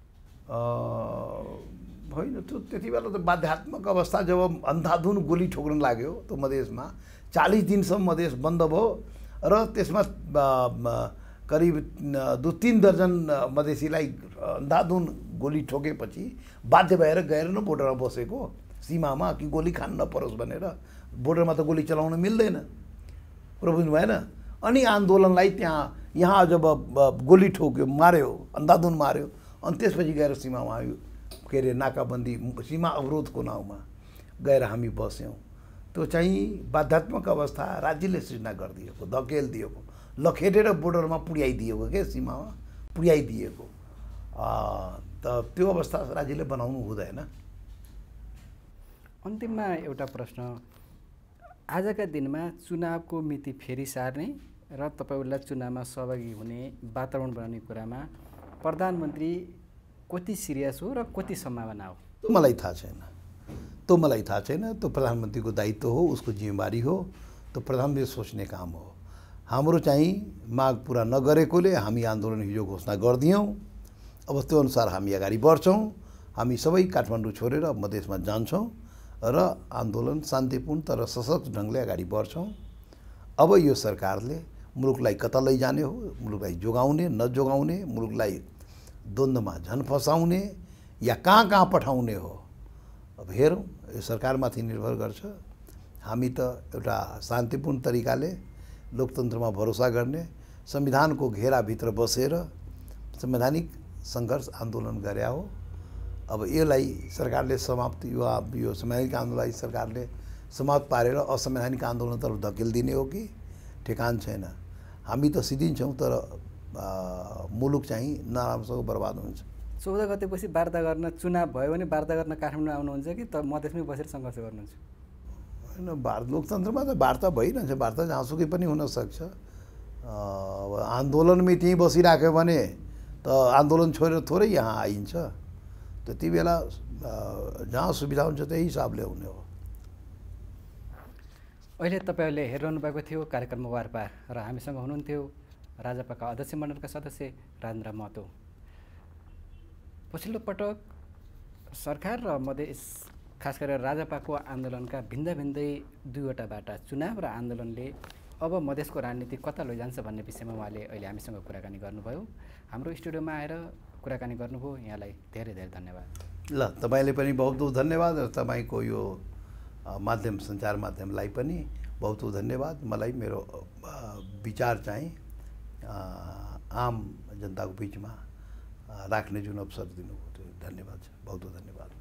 होइन, त्यो त्यति बेला त बाध्यात्मक अवस्था जब अन्धाधुन गोली ठोक्न लाग्यो त्यो मधेसमा 40 दिनसम्म मधेस बन्द भयो र त्यसमा करिब 2-3 दर्जन मधेसीलाई अन्धाधुन गोली ठोकेपछि बाध्य भएर गएर न बोर्डरमा बसेको सीमामा कि गोली खान नपरोस् भनेर। बोर्डरमा त गोली चलाउन मिल्दैन, कुरो बुझ्नु भएन। अनि आन्दोलनलाई यहाँ जब गोली ठोक्यो, मार्यो, अन्धाधुन मार्यो, अनि त्यसपछि गएर सीमामा आयो के अरे नाकाबन्दी, सीमा अवरोधको नाउँमा गएर हामी बस्यौँ। त्यो चाहिँ बाध्यात्मक अवस्था राज्यले सृजना गरिदिएको, धकेलिदिएको, लखेटेर बोर्डरमा पुर्याइदिएको के, सीमामा पुर्याइदिएको। त त्यो अवस्था राज्यले बनाउनु हुँदैन। अन्तिममा एउटा प्रश्न, आजका दिनमा चुनावको मिति फेरि सार्ने र तपाईँहरूलाई चुनावमा सहभागी हुने वातावरण बनाउने कुरामा प्रधानमन्त्री कति सिरियस हो र कति सम्भावना हो? त्यो मलाई थाहा छैन। त्यो प्रधानमन्त्रीको दायित्व हो, उसको जिम्मेवारी हो, त्यो प्रधानमन्त्रीले सोच्ने काम हो। हाम्रो चाहिँ माग पुरा नगरेकोले हामी आन्दोलन हिजो घोषणा गरिदियौँ। अब त्यो अनुसार हामी अगाडि बढ्छौँ। हामी सबै काठमाडौँ छोडेर मधेसमा जान्छौँ र आन्दोलन शान्तिपूर्ण तर सशक्त ढङ्गले अगाडि बढ्छौँ। अब यो सरकारले मुलुकलाई कता लैजाने हो, मुलुकलाई जोगाउने नजोगाउने, मुलुकलाई द्वन्द्वमा झन फसाउने या कहाँ पठाउने हो, अब हेरौँ। यो सरकारमाथि निर्भर गर्छ। हामी त एउटा शान्तिपूर्ण तरिकाले लोकतन्त्रमा भरोसा गर्ने, संविधानको घेराभित्र बसेर संवैधानिक सङ्घर्ष आन्दोलन गरे हो। अब यसलाई सरकारले यो संवैधानिक आन्दोलनलाई सरकारले समाप्त पारेर असंवैधानिक आन्दोलनतर्फ धकेलिदिने हो कि ठेकान छैन। हामी त सिद्धिन्छौँ तर मुलुक चाहिँ नराम्रोसँग बर्बाद हुन्छ। 14 गतेपछि वार्ता गर्न, चुनाव भयो भने वार्ता गर्न काठमाडौँ आउनुहुन्छ कि त मधेसमै बसेर सङ्घर्ष गर्नुहुन्छ? होइन, लोकतन्त्रमा त वार्ता भइरहन्छ, वार्ता जहाँसुकै पनि हुनसक्छ। अब आन्दोलनमै त्यहीँ बसिराख्यो भने त आन्दोलन छोडेर थोरै यहाँ आइन्छ। त्यति बेला जहाँ सुविधा हुन्छ त्यही हिसाबले हुने हो। अहिले तपाईँहरूले हेरिरहनु भएको थियो कार्यक्रममा वारपार र हामीसँग हुनुहुन्थ्यो राजापाका अध्यक्ष मण्डलका सदस्य राजेन्द्र महतो। पछिल्लो पटक सरकार र मधेस, खास गरेर राजापाको आन्दोलनका भिन्दै दुईवटा बाटा, चुनाव र आन्दोलनले अब मधेसको राजनीति कता लैजान्छ भन्ने विषयमा उहाँले अहिले हामीसँग कुराकानी गर्नुभयो। हाम्रो स्टुडियोमा आएर कुराकानी गर्नुभयो, यहाँलाई धेरै धन्यवाद। ल, तपाईँले पनि बहुत धन्यवाद र तपाईँको यो माध्यम, सञ्चार माध्यमलाई पनि बहुत धन्यवाद। मलाई मेरो विचार चाहिँ आम जनताको बिचमा राख्ने जुन अवसर दिनुभयो, त्यो धन्यवाद छ, बहुत धन्यवाद।